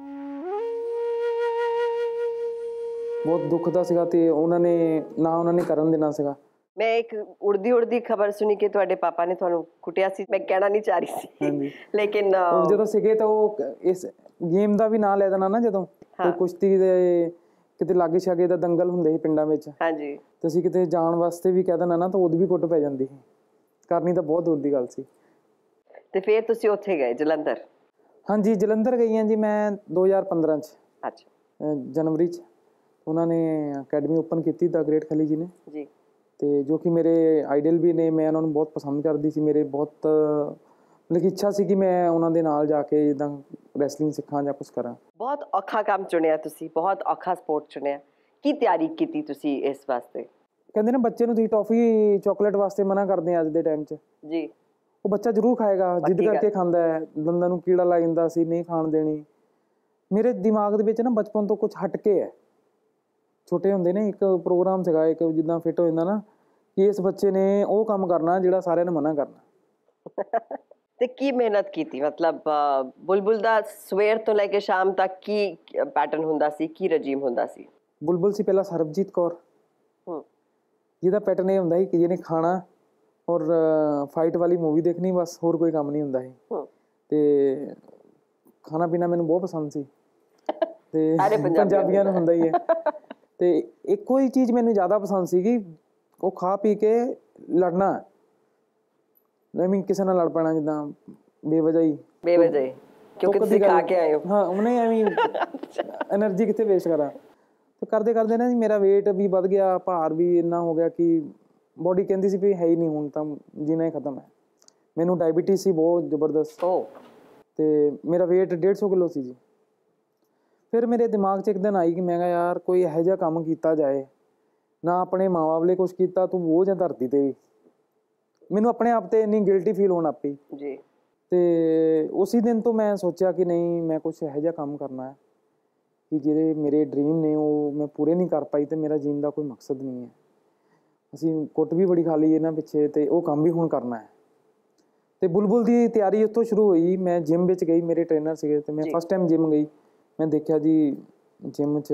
ਬਹੁਤ ਦੁੱਖ ਦਾ ਸੀਗਾ ਤੇ ਉਹਨਾਂ ਨੇ ਕਰਨ ਦੇਣਾ ਸੀਗਾ। ਮੈਂ ਇੱਕ ਉੜਦੀ ਖਬਰ ਸੁਣੀ ਕਿ ਤੁਹਾਡੇ ਪਾਪਾ ਨੇ ਤੁਹਾਨੂੰ ਕੁੱਟਿਆ ਸੀ। ਮੈਂ ਕਹਿਣਾ ਨਹੀਂ ਚਾਹ ਰਹੀ ਸੀ ਲੇਕਿਨ ਜਦੋਂ ਸੀਗੇ ਤਾਂ ਉਹ ਇਸ ਗੇਮ ਦਾ ਵੀ ਨਾਂ ਲੈ ਦੇਣਾ ਨਾ, ਜਦੋਂ ਕੋਈ ਕੁਸ਼ਤੀ ਦੇ ਕਿਤੇ ਲਾਗੇ ਛਾਗੇ ਦਾ ਦੰਗਲ ਹੁੰਦੇ ਸੀ ਪਿੰਡਾਂ ਵਿੱਚ, ਹਾਂਜੀ, ਤੇ ਅਸੀਂ ਕਿਤੇ ਜਾਣ ਵਾਸਤੇ ਵੀ ਕਹਿ ਦੇਣਾ ਨਾ ਤਾਂ ਉਹਦੀ ਵੀ ਕੁੱਟ ਪੈ ਜਾਂਦੀ ਸੀ। ਕਰਨੀ ਤਾਂ ਬਹੁਤ ਦੂਰ ਦੀ ਗੱਲ ਸੀ। ਤੇ ਫਿਰ ਤੁਸੀਂ ਉੱਥੇ ਗਏ ਜਲੰਧਰ? ਹਾਂਜੀ, ਜਲੰਧਰ ਗਈ ਹਾਂ ਜੀ ਮੈਂ 2015 'ਚ। ਅੱਛਾ। ਜਨਵਰੀ 'ਚ ਉਹਨਾਂ ਨੇ ਅਕੈਡਮੀ ਓਪਨ ਕੀਤੀ ਦਾ ਗ੍ਰੇਟ ਖਲੀ ਜੀ ਨੇ ਜੀ, ਤੇ ਜੋ ਕਿ ਮੇਰੇ ਆਈਡਲ ਵੀ ਨੇ। ਮੈਂ ਉਹਨਾਂ ਨੂੰ ਬਹੁਤ ਪਸੰਦ ਕਰਦੀ ਸੀ। ਮੇਰੇ ਬਹੁਤ ਮਤਲਬ ਕਿ ਇੱਛਾ ਸੀ ਕਿ ਮੈਂ ਉਹਨਾਂ ਦੇ ਨਾਲ ਜਾ ਕੇ ਜਿੱਦਾਂ ਰੈਸਲਿੰਗ ਸਿੱਖਾਂ ਜਾਂ ਕੁਛ ਕਰਾਂ। ਬਹੁਤ ਔਖਾ ਕੰਮ ਚੁਣਿਆ ਤੁਸੀਂ, ਬਹੁਤ ਔਖਾ ਸਪੋਰਟ ਚੁਣਿਆ। ਕੀ ਤਿਆਰੀ ਕੀਤੀ ਤੁਸੀਂ ਇਸ ਵਾਸਤੇ? ਕਹਿੰਦੇ ਨਾ ਬੱਚੇ ਨੂੰ ਤੁਸੀਂ ਟੌਫੀ ਚਾਕਲੇਟ ਵਾਸਤੇ ਮਨਾ ਕਰਦੇ ਆ ਅੱਜ ਦੇ ਟਾਈਮ 'ਚ ਜੀ, ਉਹ ਬੱਚਾ ਜ਼ਰੂਰ ਖਾਏਗਾ, ਜਿੱਦ ਕਰਕੇ ਖਾਂਦਾ ਹੈ। ਦੰਦਾਂ ਨੂੰ ਕੀੜਾ ਲੱਗ ਜਾਂਦਾ ਸੀ, ਨਹੀਂ ਖਾਣ ਦੇਣੀ। ਮੇਰੇ ਦਿਮਾਗ ਦੇ ਵਿੱਚ ਨਾ ਬਚਪਨ ਤੋਂ ਕੁਝ ਹਟ ਕੇ ਹੈ। ਛੋਟੇ ਹੁੰਦੇ ਨੇ ਇੱਕ ਪ੍ਰੋਗਰਾਮ ਸੀਗਾ ਇੱਕ ਜਿੱਦਾਂ ਫਿੱਟ ਹੋ ਜਾਂਦਾ ਨਾ ਕਿ ਇਸ ਬੱਚੇ ਨੇ ਉਹ ਕੰਮ ਕਰਨਾ ਜਿਹੜਾ ਸਾਰਿਆਂ ਨੇ ਮਨਾ ਕਰਨਾ। ਤੇ ਕੀ ਮਿਹਨਤ ਕੀਤੀ? ਮਤਲਬ ਬੁਲਬੁਲ ਦਾ ਸਵੇਰ ਤੋਂ ਲੈ ਕੇ ਸ਼ਾਮ ਤੱਕ ਕੀ ਪੈਟਰਨ ਹੁੰਦਾ ਸੀ, ਕੀ ਰਜੀਮ ਹੁੰਦਾ ਸੀ? ਬੁਲਬੁਲ ਸੀ ਪਹਿਲਾਂ ਸਰਬਜੀਤ ਕੌਰ, ਜਿਹਦਾ ਪੈਟਰਨ ਇਹ ਹੁੰਦਾ ਸੀ ਕਿ ਜਿਹਨੇ ਖਾਣਾ ਔਰ ਫਾਈਟ ਵਾਲੀ ਮੂਵੀ ਦੇਖਣੀ, ਬਸ ਹੋਰ ਕੋਈ ਕੰਮ ਨਹੀਂ ਹੁੰਦਾ ਸੀ। ਤੇ ਖਾਣਾ ਪੀਣਾ ਮੈਨੂੰ ਬਹੁਤ ਪਸੰਦ ਸੀ ਤੇ ਪੰਜਾਬੀਆਂ ਨੂੰ ਹੁੰਦਾ ਹੀ ਹੈ। ਤੇ ਇੱਕੋ ਹੀ ਚੀਜ਼ ਮੈਨੂੰ ਜ਼ਿਆਦਾ ਪਸੰਦ ਸੀਗੀ, ਉਹ ਖਾ ਪੀ ਕੇ ਲੜਨਾ। ਐਵੇਂ ਕਿਸੇ ਨਾਲ ਲੜ ਪੈਣਾ ਜਿੱਦਾਂ ਬੇਵਜ੍ਹਾ ਹੀ ਕਿਉਂਕਿ ਤੁਸੀਂ ਖਾ ਕੇ ਆਏ ਹੋ। ਹਾਂ, ਉਹਨੇ ਐਵੇਂ ਐਨਰਜੀ ਕਿੱਥੇ ਵੇਸਟ ਕਰਾਂ। ਤੇ ਕਰਦੇ ਨਾ ਜੀ ਮੇਰਾ ਵੇਟ ਵੀ ਵੱਧ ਗਿਆ, ਭਾਰ ਵੀ ਇੰਨਾ ਹੋ ਗਿਆ ਕਿ ਬੋਡੀ ਕਹਿੰਦੀ ਸੀ ਵੀ ਹੈ ਹੀ ਨਹੀਂ, ਹੁਣ ਤਾਂ ਜੀਣਾ ਹੀ ਖਤਮ ਹੈ। ਮੈਨੂੰ ਡਾਇਬੀਟੀਜ਼ ਸੀ ਬਹੁਤ ਜ਼ਬਰਦਸਤ ਤੇ ਮੇਰਾ ਵੇਟ 150 ਕਿਲੋ ਸੀ ਜੀ। ਫਿਰ ਮੇਰੇ ਦਿਮਾਗ 'ਚ ਇੱਕ ਦਿਨ ਆਈ ਕਿ ਮੈਂ ਕਿਹਾ ਯਾਰ ਕੋਈ ਇਹੋ ਜਿਹਾ ਕੰਮ ਕੀਤਾ ਜਾਏ ਨਾ, ਆਪਣੇ ਮਾਂ ਬਾਪ ਲਈ ਕੁਛ ਕੀਤਾ, ਤੂੰ ਬੋਝ ਹੈ ਧਰਤੀ 'ਤੇ ਵੀ। ਮੈਨੂੰ ਆਪਣੇ ਆਪ 'ਤੇ ਇੰਨੀ ਗਿਲਟੀ ਫੀਲ ਹੋਣ ਲੱਗ ਪਈ ਜੀ। ਤੇ ਉਸੇ ਦਿਨ ਤੋਂ ਮੈਂ ਸੋਚਿਆ ਕਿ ਨਹੀਂ, ਮੈਂ ਕੁਛ ਇਹੋ ਜਿਹਾ ਕੰਮ ਕਰਨਾ ਹੈ ਕਿ ਜਿਹੜੇ ਮੇਰੇ ਡਰੀਮ ਨੇ ਉਹ ਮੈਂ ਪੂਰੇ ਨਹੀਂ ਕਰ ਪਾਈ ਤੇ ਮੇਰਾ ਜੀਣ ਦਾ ਕੋਈ ਮਕਸਦ ਨਹੀਂ ਹੈ। ਅਸੀਂ ਕੁੱਟ ਵੀ ਬੜੀ ਖਾ ਲਈ ਇਹਨਾਂ ਪਿੱਛੇ ਤੇ ਉਹ ਕੰਮ ਵੀ ਹੁਣ ਕਰਨਾ ਹੈ। ਤੇ ਬੁਲਬੁਲ ਦੀ ਤਿਆਰੀ ਉੱਥੋਂ ਸ਼ੁਰੂ ਹੋਈ। ਮੈਂ ਜਿਮ ਵਿੱਚ ਗਈ, ਮੇਰੇ ਟ੍ਰੇਨਰ ਸੀਗੇ ਤੇ ਮੈਂ ਫਸਟ ਟਾਈਮ ਜਿਮ ਗਈ। ਮੈਂ ਦੇਖਿਆ ਜੀ ਜਿਮ 'ਚ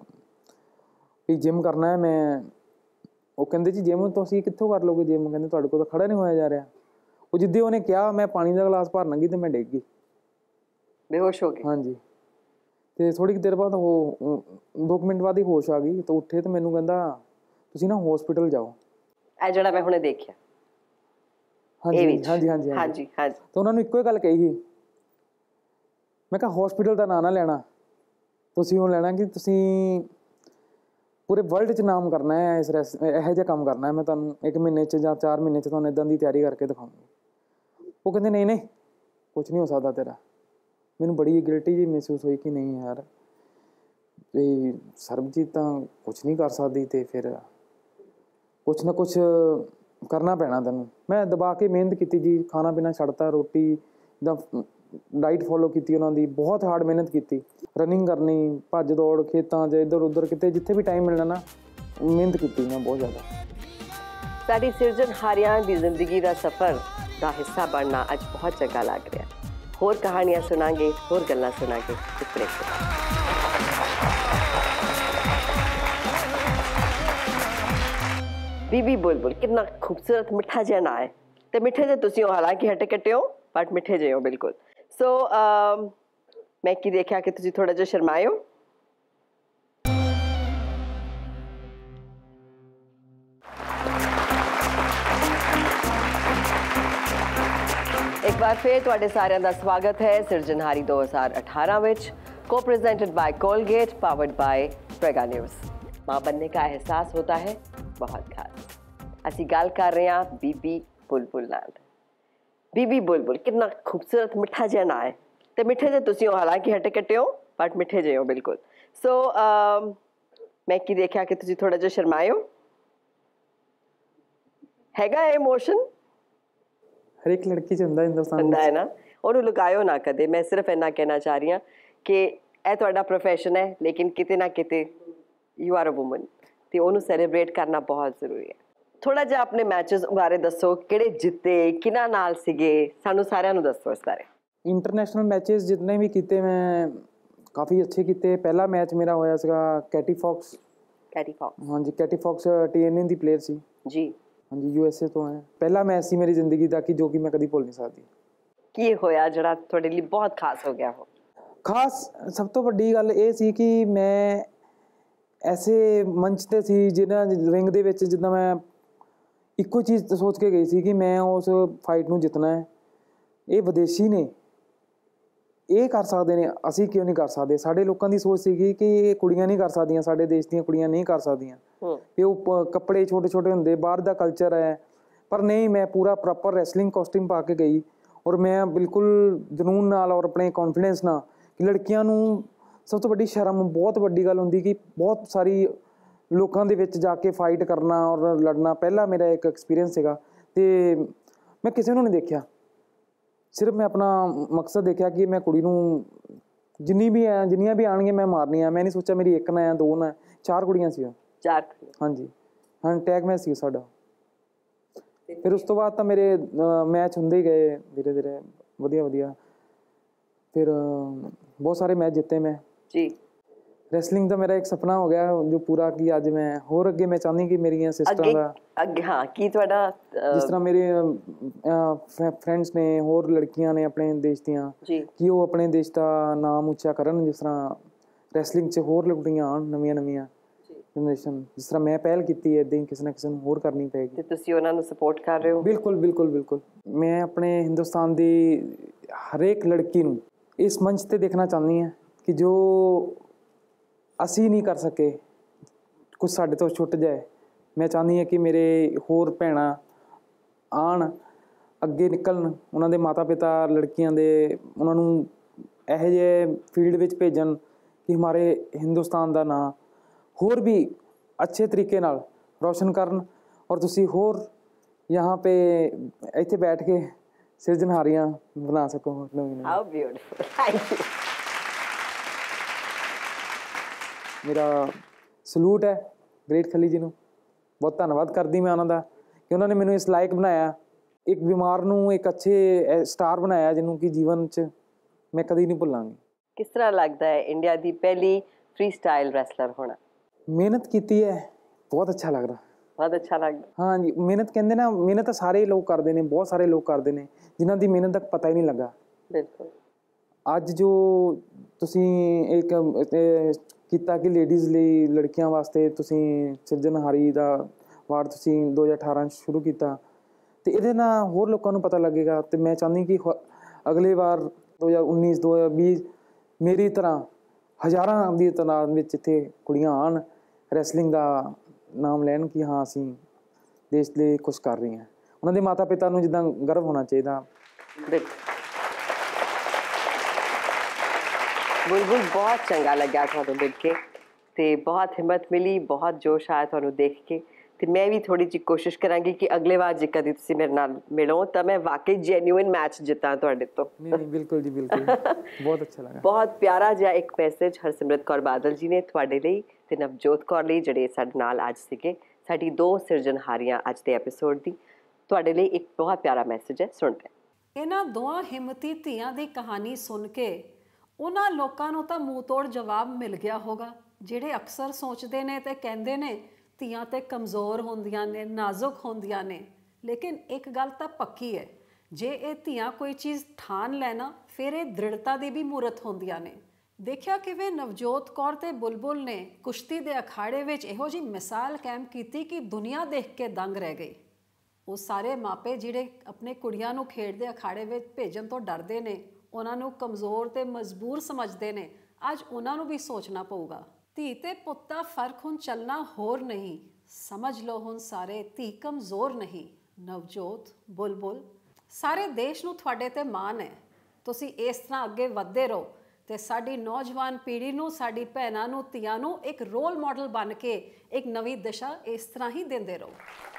ਵੀ ਜਿਮ ਕਰਨਾ ਹੈ। ਮੈਂ ਉਹ ਕਹਿੰਦੇ ਜੀ ਜਿਮ ਤੁਸੀਂ ਕਿੱਥੋਂ ਕਰ ਲਓਗੇ ਜਿਮ? ਕਹਿੰਦੇ ਤੁਹਾਡੇ ਕੋਲ ਤਾਂ ਖੜਾ ਨਹੀਂ ਹੋਇਆ ਜਾ ਰਿਹਾ। ਉਹ ਜਿੱਦੇ ਉਹਨੇ ਕਿਹਾ ਮੈਂ ਪਾਣੀ ਦਾ ਗਲਾਸ ਭਰਨ ਲੱਗੀ ਤੇ ਮੈਂ ਡਿੱਗ ਗਈ, ਬੇਹੋਸ਼ ਹੋ ਗਏ। ਹਾਂਜੀ। ਤੇ ਥੋੜੀ ਦੇਰ ਬਾਅਦ ਉਹ 2 ਮਿੰਟ ਬਾਅਦ ਹੀ ਹੋਸ਼ ਆ ਗਈ। ਤਾਂ ਉੱਠੇ ਤੇ ਮੈਨੂੰ ਕਹਿੰਦਾ ਤੁਸੀਂ ਨਾ ਹਸਪੀਟਲ ਜਾਓ। ਇਹ ਜਿਹੜਾ ਮੈਂ ਹੁਣੇ ਦੇਖਿਆ, ਹਾਂਜੀ ਹਾਂਜੀ ਹਾਂਜੀ ਹਾਂਜੀ ਹਾਂਜੀ। ਤਾਂ ਉਹਨਾਂ ਨੂੰ ਇੱਕੋ ਹੀ ਗੱਲ ਕਹੀ ਸੀ, ਮੈਂ ਕਿਹਾ ਹਸਪੀਟਲ ਦਾ ਨਾਂ ਨਾ ਲੈਣਾ, ਤੁਸੀਂ ਉਹ ਲੈਣਾ ਕਿ ਤੁਸੀਂ ਪੂਰੇ ਵਰਲਡ 'ਚ ਨਾਮ ਕਰਨਾ ਹੈ, ਇਹੋ ਜਿਹਾ ਕੰਮ ਕਰਨਾ ਹੈ। ਮੈਂ ਤੁਹਾਨੂੰ 1 ਮਹੀਨੇ 'ਚ ਜਾਂ 4 ਮਹੀਨੇ 'ਚ ਤੁਹਾਨੂੰ ਇੱਦਾਂ ਦੀ ਤਿਆਰੀ ਕਰਕੇ ਦਿਖਾਊਂਗੀ। ਉਹ ਕਹਿੰਦੇ ਨਹੀਂ ਨਹੀਂ ਕੁਛ ਨਹੀਂ ਹੋ ਸਕਦਾ ਤੇਰਾ। ਮੈਨੂੰ ਬੜੀ ਗਿਲਟੀ ਜਿਹੀ ਮਹਿਸੂਸ ਹੋਈ ਕਿ ਨਹੀਂ ਯਾਰ ਇਹ ਸਰਬਜੀਤ ਤਾਂ ਕੁਛ ਨਹੀਂ ਕਰ ਸਕਦੀ ਅਤੇ ਫਿਰ ਕੁਛ ਨਾ ਕੁਛ ਕਰਨਾ ਪੈਣਾ ਤੈਨੂੰ। ਮੈਂ ਦਬਾ ਕੇ ਮਿਹਨਤ ਕੀਤੀ ਜੀ, ਖਾਣਾ ਪੀਣਾ ਛੱਡਤਾ, ਰੋਟੀ ਦਾ ਡਾਈਟ ਫੋਲੋ ਕੀਤੀ ਉਹਨਾਂ ਦੀ, ਬਹੁਤ ਹਾਰਡ ਮਿਹਨਤ ਕੀਤੀ, ਰਨਿੰਗ ਕਰਨੀ, ਭੱਜ ਦੌੜ ਖੇਤਾਂ 'ਚ ਇੱਧਰ ਉੱਧਰ ਕਿਤੇ ਜਿੱਥੇ ਵੀ ਟਾਈਮ ਮਿਲਣਾ ਨਾ ਮਿਹਨਤ ਕੀਤੀ ਮੈਂ ਬਹੁਤ ਜ਼ਿਆਦਾ। ਸਾਡੀ ਸਿਰਜਣਹਾਰਿਆਂ ਦੀ ਜ਼ਿੰਦਗੀ ਦਾ ਸਫ਼ਰ ਦਾ ਹਿੱਸਾ ਬਣਨਾ ਅੱਜ ਬਹੁਤ ਚੰਗਾ ਲੱਗ ਰਿਹਾ। ਹੋਰ ਕਹਾਣੀਆਂ ਸੁਣਾਂਗੇ, ਹੋਰ ਗੱਲਾਂ ਸੁਣਾਂਗੇ ਇਸ ਬ੍ਰੇਕ ਤੋਂ ਬਾਅਦ। ਬੀਬੀ ਬੁਲਬੁਲ ਕਿੰਨਾ ਖੂਬਸੂਰਤ ਮਿੱਠਾ ਜਿਹਾ ਨਾਂ ਹੈ ਤੇ ਮਿੱਠੇ ਜਿਹੇ ਤੁਸੀਂ ਹੋ, ਹਾਲਾਂਕਿ ਹਟੇ ਕੱਟੇ ਹੋ ਬਟ ਮਿੱਠੇ ਜਿਹੇ ਹੋ ਬਿਲਕੁਲ। ਸੋ ਮੈਂ ਕੀ ਦੇਖਿਆ ਕਿ ਤੁਸੀਂ ਥੋੜਾ ਜਿਹਾ ਸ਼ਰਮਾਏ ਹੋ। ਇੱਕ ਵਾਰ ਫਿਰ ਤੁਹਾਡੇ ਸਾਰਿਆਂ ਦਾ ਸਵਾਗਤ ਹੈ ਸਿਰਜਣਹਾਰੀ 2018 ਵਿੱਚ, को presented by Colgate, powered by Praga news. माँ बनने का एहसास होता है बहुत खास। ਅਸੀਂ ਗੱਲ ਕਰ ਰਹੇ ਹਾਂ ਬੀਬੀ ਬੁਲਬੁਲ ਨਾਲ। ਬੀਬੀ ਬੁਲਬੁਲ ਕਿੰਨਾ ਖੂਬਸੂਰਤ ਮਿੱਠਾ ਜਿਹਾ ਨਾਂ ਹੈ ਤੇ ਮਿੱਠੇ ਜਿਹੇ ਤੁਸੀਂ ਹੋ, ਹਾਲਾਂਕਿ ਹਟੇ ਕੱਟੇ ਹੋ ਬਟ ਮਿੱਠੇ ਜਿਹੇ ਹੋ ਬਿਲਕੁਲ। ਸੋ ਮੈਂ ਕੀ ਦੇਖਿਆ ਕਿ ਤੁਸੀਂ ਥੋੜਾ ਜਿਹਾ ਸ਼ਰਮਾਏ ਹੋ। ਹੈਗਾ ਇਹ ਇਮੋਸ਼ਨ ਹਰ ਇੱਕ ਲੜਕੀ 'ਚ ਹੁੰਦਾ ਹਿੰਦੁਸਤਾਨ ਹੁੰਦਾ ਹੈ ਨਾ, ਉਹਨੂੰ ਲੁਕਾਇਓ ਨਾ ਕਦੇ। ਮੈਂ ਸਿਰਫ ਇੰਨਾ ਕਹਿਣਾ ਚਾਹ ਰਹੀ ਹਾਂ ਕਿ ਇਹ ਤੁਹਾਡਾ ਪ੍ਰੋਫੈਸ਼ਨ ਹੈ, ਲੇਕਿਨ ਕਿਤੇ ਨਾ ਕਿਤੇ ਯੂ ਆਰ ਅ ਵੂਮਨ ਤੇ ਉਹਨੂੰ ਸੈਲੀਬ੍ਰੇਟ ਕਰਨਾ ਬਹੁਤ ਜ਼ਰੂਰੀ ਹੈ। ਥੋੜਾ ਜਿਹਾ ਆਪਣੇ ਮੈਚਸ ਬਾਰੇ ਦੱਸੋ, ਕਿਹੜੇ ਜਿੱਤੇ, ਕਿਹਨਾਂ ਨਾਲ ਸੀਗੇ, ਸਾਨੂੰ ਸਾਰਿਆਂ ਨੂੰ ਦੱਸੋ ਇਸ ਬਾਰੇ। ਇੰਟਰਨੈਸ਼ਨਲ ਮੈਚਸ ਜਿਤਨੇ ਵੀ ਕੀਤੇ ਮੈਂ ਕਾਫੀ ਅੱਛੇ ਕੀਤੇ। ਪਹਿਲਾ ਮੈਚ ਮੇਰਾ ਹੋਇਆ ਸੀਗਾ ਕੈਟੀ ਫੌਕਸ। ਹਾਂਜੀ, ਕੈਟੀ ਫੌਕਸ TNA ਦੀ ਪਲੇਅਰ ਸੀ ਜੀ। ਹਾਂਜੀ, USA ਤੋਂ ਹੈ। ਪਹਿਲਾ ਮੈਚ ਸੀ ਮੇਰੀ ਜ਼ਿੰਦਗੀ ਦਾ ਕਿ ਜੋ ਕਿ ਮੈਂ ਕਦੀ ਭੁੱਲ ਨਹੀਂ ਸਕਦੀ। ਕੀ ਹੋਇਆ ਜਿਹੜਾ ਤੁਹਾਡੇ ਲਈ ਬਹੁਤ ਖਾਸ ਹੋ ਗਿਆ ਹੋ? ਖਾਸ ਸਭ ਤੋਂ ਵੱਡੀ ਗੱਲ ਇਹ ਸੀ ਕਿ ਮੈਂ ਐਸੇ ਮੰਚ 'ਤੇ ਸੀ ਜਿਹਨਾਂ ਰਿੰਗ ਦੇ ਵਿੱਚ, ਜਿੱਦਾਂ ਮੈਂ ਇੱਕੋ ਚੀਜ਼ ਸੋਚ ਕੇ ਗਈ ਸੀ ਕਿ ਮੈਂ ਉਸ ਫਾਈਟ ਨੂੰ ਜਿੱਤਣਾ ਹੈ। ਇਹ ਵਿਦੇਸ਼ੀ ਨੇ, ਇਹ ਕਰ ਸਕਦੇ ਨੇ, ਅਸੀਂ ਕਿਉਂ ਨਹੀਂ ਕਰ ਸਕਦੇ? ਸਾਡੇ ਲੋਕਾਂ ਦੀ ਸੋਚ ਸੀਗੀ ਕਿ ਇਹ ਕੁੜੀਆਂ ਨਹੀਂ ਕਰ ਸਕਦੀਆਂ, ਸਾਡੇ ਦੇਸ਼ ਦੀਆਂ ਕੁੜੀਆਂ ਨਹੀਂ ਕਰ ਸਕਦੀਆਂ, ਇਹ ਉਹ ਕੱਪੜੇ ਛੋਟੇ ਛੋਟੇ ਹੁੰਦੇ, ਬਾਹਰ ਦਾ ਕਲਚਰ ਹੈ। ਪਰ ਨਹੀਂ, ਮੈਂ ਪੂਰਾ ਪ੍ਰੋਪਰ ਰੈਸਲਿੰਗ ਕਾਸਟਿਊਮ ਪਾ ਕੇ ਗਈ ਔਰ ਮੈਂ ਬਿਲਕੁਲ ਜਨੂੰਨ ਨਾਲ ਔਰ ਆਪਣੇ ਕੌਨਫੀਡੈਂਸ ਨਾਲ ਕਿ ਲੜਕੀਆਂ ਨੂੰ ਸਭ ਤੋਂ ਵੱਡੀ ਸ਼ਰਮ, ਬਹੁਤ ਵੱਡੀ ਗੱਲ ਹੁੰਦੀ ਕਿ ਬਹੁਤ ਸਾਰੀ ਲੋਕਾਂ ਦੇ ਵਿੱਚ ਜਾ ਕੇ ਫਾਈਟ ਕਰਨਾ ਔਰ ਲੜਨਾ। ਪਹਿਲਾ ਮੇਰਾ ਇੱਕ ਐਕਸਪੀਰੀਅੰਸ ਸੀਗਾ ਅਤੇ ਮੈਂ ਕਿਸੇ ਨੂੰ ਨਹੀਂ ਦੇਖਿਆ, ਸਿਰਫ ਮੈਂ ਆਪਣਾ ਮਕਸਦ ਦੇਖਿਆ ਕਿ ਮੈਂ ਕੁੜੀ ਨੂੰ ਜਿੰਨੀਆਂ ਵੀ ਆਉਣਗੀਆਂ ਮੈਂ ਮਾਰਨੀਆਂ। ਮੈਂ ਨਹੀਂ ਸੋਚਿਆ ਮੇਰੀ ਇੱਕ ਨਾ ਹੈ, ਦੋ ਨਾ, 4 ਕੁੜੀਆਂ ਸੀ। 4? ਹਾਂਜੀ, ਹਾਂ, ਟੈਗ ਮੈਚ ਸੀ ਸਾਡਾ। ਫਿਰ ਉਸ ਤੋਂ ਬਾਅਦ ਤਾਂ ਮੇਰੇ ਮੈਚ ਹੁੰਦੇ ਹੀ ਗਏ ਧੀਰੇ ਧੀਰੇ, ਵਧੀਆ। ਫਿਰ ਬਹੁਤ ਸਾਰੇ ਮੈਚ ਜਿੱਤੇ ਮੈਂ ਜੀ। ਰੈਸਲਿੰਗ ਦਾ ਮੇਰਾ ਇੱਕ ਸੁਪਨਾ ਹੋ ਗਿਆ ਜੋ ਪੂਰਾ ਕਿ ਅੱਜ ਮੈਂ ਹੋਰ ਅੱਗੇ ਮੈਂ ਚਾਹੁੰਦੀ ਕਿ ਮੇਰੀਆਂ ਸਿਸਟਰਾਂ ਦਾ ਅੱਗੇ, ਹਾਂ, ਕੀ ਤੁਹਾਡਾ ਜਿਸ ਤਰ੍ਹਾਂ ਮੇਰੇ ਫਰੈਂਡਸ ਨੇ, ਹੋਰ ਲੜਕੀਆਂ ਨੇ ਆਪਣੇ ਦੇਸ਼ ਦੀਆਂ, ਕਿ ਉਹ ਆਪਣੇ ਦੇਸ਼ ਦਾ ਨਾਮ ਉੱਚਾ ਕਰਨ। ਜਿਸ ਤਰ੍ਹਾਂ ਰੈਸਲਿੰਗ 'ਚ ਹੋਰ ਲੜਕੀਆਂ ਆਉਣ, ਨਵੀਆਂ ਜਨਰੇਸ਼ਨ, ਜਿਸ ਤਰ੍ਹਾਂ ਮੈਂ ਪਹਿਲ ਕੀਤੀ ਹੈ, ਇੱਦਾਂ ਹੀ ਕਿਸੇ ਨਾ ਕਿਸੇ ਨੂੰ ਹੋਰ ਕਰਨੀ ਪਏਗੀ। ਤੇ ਤੁਸੀਂ ਉਹਨਾਂ ਨੂੰ ਸਪੋਰਟ ਕਰ ਰਹੇ ਹੋ? ਬਿਲਕੁਲ। ਮੈਂ ਆਪਣੇ ਹਿੰਦੁਸਤਾਨ ਦੀ ਹਰੇਕ ਲੜਕੀ ਨੂੰ ਇਸ ਮੰਚ 'ਤੇ ਦੇਖਣਾ ਚਾਹੁੰਦੀ ਹਾਂ ਕਿ ਜੋ ਅਸੀਂ ਨਹੀਂ ਕਰ ਸਕੇ, ਕੁਛ ਸਾਡੇ ਤੋਂ ਛੁੱਟ ਜਾਏ। ਮੈਂ ਚਾਹੁੰਦੀ ਹਾਂ ਕਿ ਮੇਰੇ ਹੋਰ ਭੈਣਾਂ ਆਉਣ, ਅੱਗੇ ਨਿਕਲਣ, ਉਹਨਾਂ ਦੇ ਮਾਤਾ ਪਿਤਾ ਲੜਕੀਆਂ ਦੇ ਉਹਨਾਂ ਨੂੰ ਇਹੋ ਜਿਹੇ ਫੀਲਡ ਵਿੱਚ ਭੇਜਣ ਕਿ ਹਮਾਰੇ ਹਿੰਦੁਸਤਾਨ ਦਾ ਨਾਂ ਹੋਰ ਵੀ ਅੱਛੇ ਤਰੀਕੇ ਨਾਲ ਰੋਸ਼ਨ ਕਰਨ ਔਰ ਤੁਸੀਂ ਹੋਰ यहाँ पे ਇੱਥੇ ਬੈਠ ਕੇ ਸਿਰਜਣਹਾਰੀਆਂ ਬਣਾ ਸਕੋ। How beautiful, thank you। ਮੇਰਾ ਸਲੂਟ ਹੈ ਗ੍ਰੇਟ ਖਲੀ ਜੀ ਨੂੰ, ਬਹੁਤ ਧੰਨਵਾਦ ਕਰਦੀ ਮੈਂ ਉਹਨਾਂ ਦਾ ਕਿ ਉਹਨਾਂ ਨੇ ਮੈਨੂੰ ਇਸ ਲਾਇਕ ਬਣਾਇਆ, ਇੱਕ ਬਿਮਾਰ ਨੂੰ ਇੱਕ ਅੱਛੇ ਸਟਾਰ ਬਣਾਇਆ ਜਿਹਨੂੰ ਕਿ ਜੀਵਨ 'ਚ ਮੈਂ ਕਦੀ ਨਹੀਂ ਭੁੱਲਾਂਗੀ। ਕਿਸ ਤਰ੍ਹਾਂ ਲੱਗਦਾ ਹੈ ਇੰਡੀਆ ਦੀ ਪਹਿਲੀ ਫ੍ਰੀ ਸਟਾਈਲ ਰੈਸਲਰ ਹੋਣਾ? ਮਿਹਨਤ ਕੀਤੀ ਹੈ, ਬਹੁਤ ਅੱਛਾ ਲੱਗਦਾ। बहुत अच्छा लगता। हाँ जी, मेहनत कहते ना, मेहनत सारे लोग करते हैं, बहुत सारे लोग करते हैं जिन्हों की मेहनत तक पता ही नहीं लगा। बिल्कुल। ਅੱਜ ਜੋ ਤੁਸੀਂ ਇੱਕ ਕੀਤਾ ਕਿ ਲੇਡੀਜ਼ ਲਈ, ਲੜਕੀਆਂ ਵਾਸਤੇ ਤੁਸੀਂ ਸਿਰਜਣਹਾਰੀ ਦਾ ਅਵਾਰਡ ਤੁਸੀਂ 2018 ਸ਼ੁਰੂ ਕੀਤਾ, ਤੇ ਇਹਦੇ ਨਾਲ ਹੋਰ ਲੋਕਾਂ ਨੂੰ ਪਤਾ ਲੱਗੇਗਾ। ਤੇ ਮੈਂ ਚਾਹੁੰਦੀ ਕਿ ਅਗਲੇ ਵਾਰ 2019 2020 ਮੇਰੀ ਤਰ੍ਹਾਂ ਹਜ਼ਾਰਾਂ ਦੀ ਤਾਦਾਦ ਵਿੱਚ ਇੱਥੇ ਕੁੜੀਆਂ ਆਉਣ, ਰੈਸਲਿੰਗ ਦਾ ਨਾਮ ਲੈਣ ਕਿ ਹਾਂ ਅਸੀਂ ਦੇਸ਼ ਲਈ ਕੁਛ ਕਰ ਰਹੇ ਹਾਂ। ਉਹਨਾਂ ਦੇ ਮਾਤਾ ਪਿਤਾ ਨੂੰ ਜਿੱਦਾਂ ਗਰਵ ਹੋਣਾ ਚਾਹੀਦਾ। बुलबुल बहुत चंगा लग्या तुहानू मिल के, ते बहुत हिम्मत मिली, बहुत जोश आया तुहानू देख के। ते मैं भी थोड़ी जी कोशिश करांगी कि अगले बार जे कदी तुसीं मेरे नाल मिलो तो मैं वाकई जेन्युइन मैच जित्तां तुहाडे तो। बिल्कुल जी बिल्कुल। बहुत अच्छा लगा। बहुत प्यारा जिहा एक मैसेज हरसिमरत कौर बादल जी ने तुहाडे लई ते नवजोत कौर लई जिहड़े साडे नाल अज सीगे, साडी 2 सिरजनहारियां अज दे एपीसोड दी। तुहाडे लई एक बहुत प्यारा मैसेज है, सुणदे हां। इन्हां दोवां हिम्मती धीआं दी कहानी सुन के ਉਹਨਾਂ ਲੋਕਾਂ ਨੂੰ ਤਾਂ ਮੂੰਹ ਤੋੜ ਜਵਾਬ ਮਿਲ ਗਿਆ ਹੋਗਾ ਜਿਹੜੇ ਅਕਸਰ ਸੋਚਦੇ ਨੇ ਤੇ ਕਹਿੰਦੇ ਨੇ ਧੀਆਂ ਤੇ ਕਮਜ਼ੋਰ ਹੁੰਦੀਆਂ ਨੇ, ਨਾਜ਼ੁਕ ਹੁੰਦੀਆਂ ਨੇ। ਲੇਕਿਨ ਇੱਕ ਗੱਲ ਤਾਂ ਪੱਕੀ ਹੈ, ਜੇ ਇਹ ਧੀਆਂ ਕੋਈ ਚੀਜ਼ ਠਾਣ ਲੈਣਾ ਫਿਰ ਇਹ ਦ੍ਰਿੜਤਾ ਦੀ ਵੀ ਮੂਰਤ ਹੁੰਦੀਆਂ ਨੇ। ਦੇਖਿਆ ਕਿਵੇਂ ਨਵਜੋਤ ਕੌਰ ਤੇ ਬੁਲਬੁਲ ਨੇ ਕੁਸ਼ਤੀ ਦੇ ਅਖਾੜੇ ਵਿੱਚ ਇਹੋ ਜਿਹੀ ਮਿਸਾਲ ਕਾਇਮ ਕੀਤੀ ਕਿ ਦੁਨੀਆ ਦੇਖ ਕੇ ਦੰਗ ਰਹਿ ਗਈ। ਉਹ ਸਾਰੇ ਮਾਪੇ ਜਿਹੜੇ ਆਪਣੇ ਕੁੜੀਆਂ ਨੂੰ ਖੇਡ ਦੇ ਅਖਾੜੇ ਵਿੱਚ ਭੇਜਣ ਤੋਂ ਡਰਦੇ ਨੇ, ਉਹਨਾਂ ਨੂੰ ਕਮਜ਼ੋਰ ਤੇ ਮਜਬੂਰ ਸਮਝਦੇ ਨੇ, ਅੱਜ ਉਹਨਾਂ ਨੂੰ ਵੀ ਸੋਚਣਾ ਪਊਗਾ। ਧੀ ਤੇ ਪੁੱਤ ਦਾ ਫਰਕ ਹੁਣ ਚੱਲਣਾ ਹੋਰ ਨਹੀਂ, ਸਮਝ ਲਓ ਹੁਣ ਸਾਰੇ ਧੀ ਕਮਜ਼ੋਰ ਨਹੀਂ। ਨਵਜੋਤ, ਬੁਲਬੁਲ, ਸਾਰੇ ਦੇਸ਼ ਨੂੰ ਤੁਹਾਡੇ ਤੇ ਮਾਣ ਹੈ। ਤੁਸੀਂ ਇਸ ਤਰ੍ਹਾਂ ਅੱਗੇ ਵਧਦੇ ਰਹੋ ਤੇ ਸਾਡੀ ਨੌਜਵਾਨ ਪੀੜ੍ਹੀ ਨੂੰ, ਸਾਡੀ ਭੈਣਾਂ ਨੂੰ, ਧੀਆਂ ਨੂੰ ਇੱਕ ਰੋਲ ਮਾਡਲ ਬਣ ਕੇ ਇੱਕ ਨਵੀਂ ਦਿਸ਼ਾ ਇਸ ਤਰ੍ਹਾਂ ਹੀ ਦਿੰਦੇ ਰਹੋ।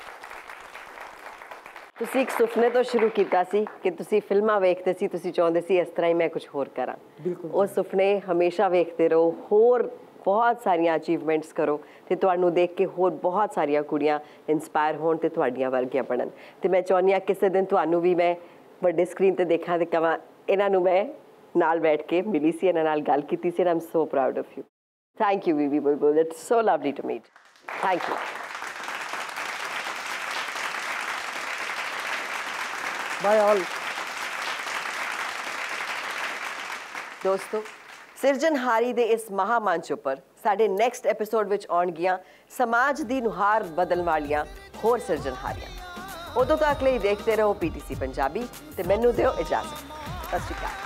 ਤੁਸੀਂ ਇੱਕ ਸੁਪਨੇ ਤੋਂ ਸ਼ੁਰੂ ਕੀਤਾ ਸੀ ਕਿ ਤੁਸੀਂ ਫਿਲਮਾਂ ਵੇਖਦੇ ਸੀ, ਤੁਸੀਂ ਚਾਹੁੰਦੇ ਸੀ ਇਸ ਤਰ੍ਹਾਂ ਹੀ ਮੈਂ ਕੁਝ ਹੋਰ ਕਰਾਂ। ਉਹ ਸੁਪਨੇ ਹਮੇਸ਼ਾ ਵੇਖਦੇ ਰਹੋ, ਹੋਰ ਬਹੁਤ ਸਾਰੀਆਂ ਅਚੀਵਮੈਂਟਸ ਕਰੋ ਤੇ ਤੁਹਾਨੂੰ ਦੇਖ ਕੇ ਹੋਰ ਬਹੁਤ ਸਾਰੀਆਂ ਕੁੜੀਆਂ ਇਨਸਪਾਇਰ ਹੋਣ ਤੇ ਤੁਹਾਡੀਆਂ ਵਰਗੀਆਂ ਬਣਨ। ਤੇ ਮੈਂ ਚਾਹੁੰਦੀ ਹਾਂ ਕਿਸੇ ਦਿਨ ਤੁਹਾਨੂੰ ਵੀ ਮੈਂ ਵੱਡੇ ਸਕਰੀਨ ਤੇ ਦੇਖਾਂ ਤੇ ਕਹਾਂ ਇਹਨਾਂ ਨੂੰ ਮੈਂ ਨਾਲ ਬੈਠ ਕੇ ਮਿਲੀ ਸੀ, ਇਹਨਾਂ ਨਾਲ ਗੱਲ ਕੀਤੀ ਸੀ। I am so proud of you. Thank you Bibi Bulbul, it's so lovely to meet. Thank you. Bye all. ਦੋਸਤੋ, ਸਿਰਜਣਹਾਰੀ ਦੇ ਇਸ ਮਹਾਮੰਚ ਉੱਪਰ ਸਾਡੇ ਨੈਕਸਟ ਐਪੀਸੋਡ ਵਿੱਚ ਆਉਣਗੀਆਂ ਸਮਾਜ ਦੀ ਨੁਹਾਰ ਬਦਲਣ ਵਾਲੀਆਂ ਹੋਰ ਸਿਰਜਣਹਾਰੀਆਂ। ਉਦੋਂ ਤੱਕ ਲਈ ਦੇਖਦੇ ਰਹੋ PTC ਪੰਜਾਬੀ ਤੇ ਮੈਨੂੰ ਦਿਓ ਇਜਾਜ਼ਤ। ਸਤਿ ਸ਼੍ਰੀ ਅਕਾਲ।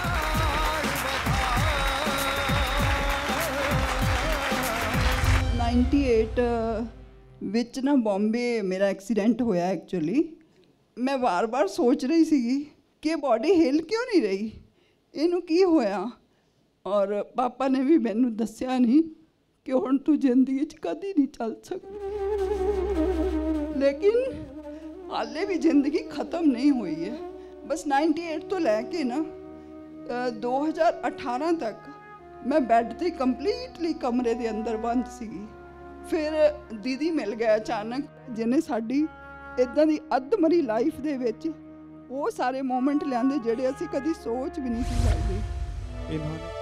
98 ਵਿੱਚ ਨਾ ਬੰਬੇ ਮੇਰਾ ਐਕਸੀਡੈਂਟ ਹੋਇਆ। ਐਕਚੁਅਲੀ ਮੈਂ ਵਾਰ-ਵਾਰ ਸੋਚ ਰਹੀ ਸੀਗੀ ਕਿ ਬਾਡੀ ਹਿੱਲ ਕਿਉਂ ਨਹੀਂ ਰਹੀ, ਇਹਨੂੰ ਕੀ ਹੋਇਆ। ਔਰ ਪਾਪਾ ਨੇ ਵੀ ਮੈਨੂੰ ਦੱਸਿਆ ਨਹੀਂ ਕਿ ਹੁਣ ਤੂੰ ਜ਼ਿੰਦਗੀ 'ਚ ਕਦੀ ਨਹੀਂ ਚੱਲ ਸਕਦੀ। ਲੇਕਿਨ ਹਾਲੇ ਵੀ ਜ਼ਿੰਦਗੀ ਖਤਮ ਨਹੀਂ ਹੋਈ ਹੈ। ਬਸ 98 ਤੋਂ ਲੈ ਕੇ ਨਾ 2018 ਤੱਕ ਮੈਂ ਬੈੱਡ 'ਤੇ ਕੰਪਲੀਟਲੀ ਕਮਰੇ ਦੇ ਅੰਦਰ ਬੰਦ ਸੀਗੀ। ਫਿਰ ਦੀਦੀ ਮਿਲ ਗਿਆ ਅਚਾਨਕ, ਜਿਹਨੇ ਸਾਡੀ ਇੱਦਾਂ ਦੀ ਅੱਧਮਰੀ ਲਾਈਫ ਦੇ ਵਿੱਚ ਉਹ ਸਾਰੇ ਮੂਮੈਂਟ ਲਿਆਂਦੇ ਜਿਹੜੇ ਅਸੀਂ ਕਦੀ ਸੋਚ ਵੀ ਨਹੀਂ ਸੀ ਸਕਦੇ।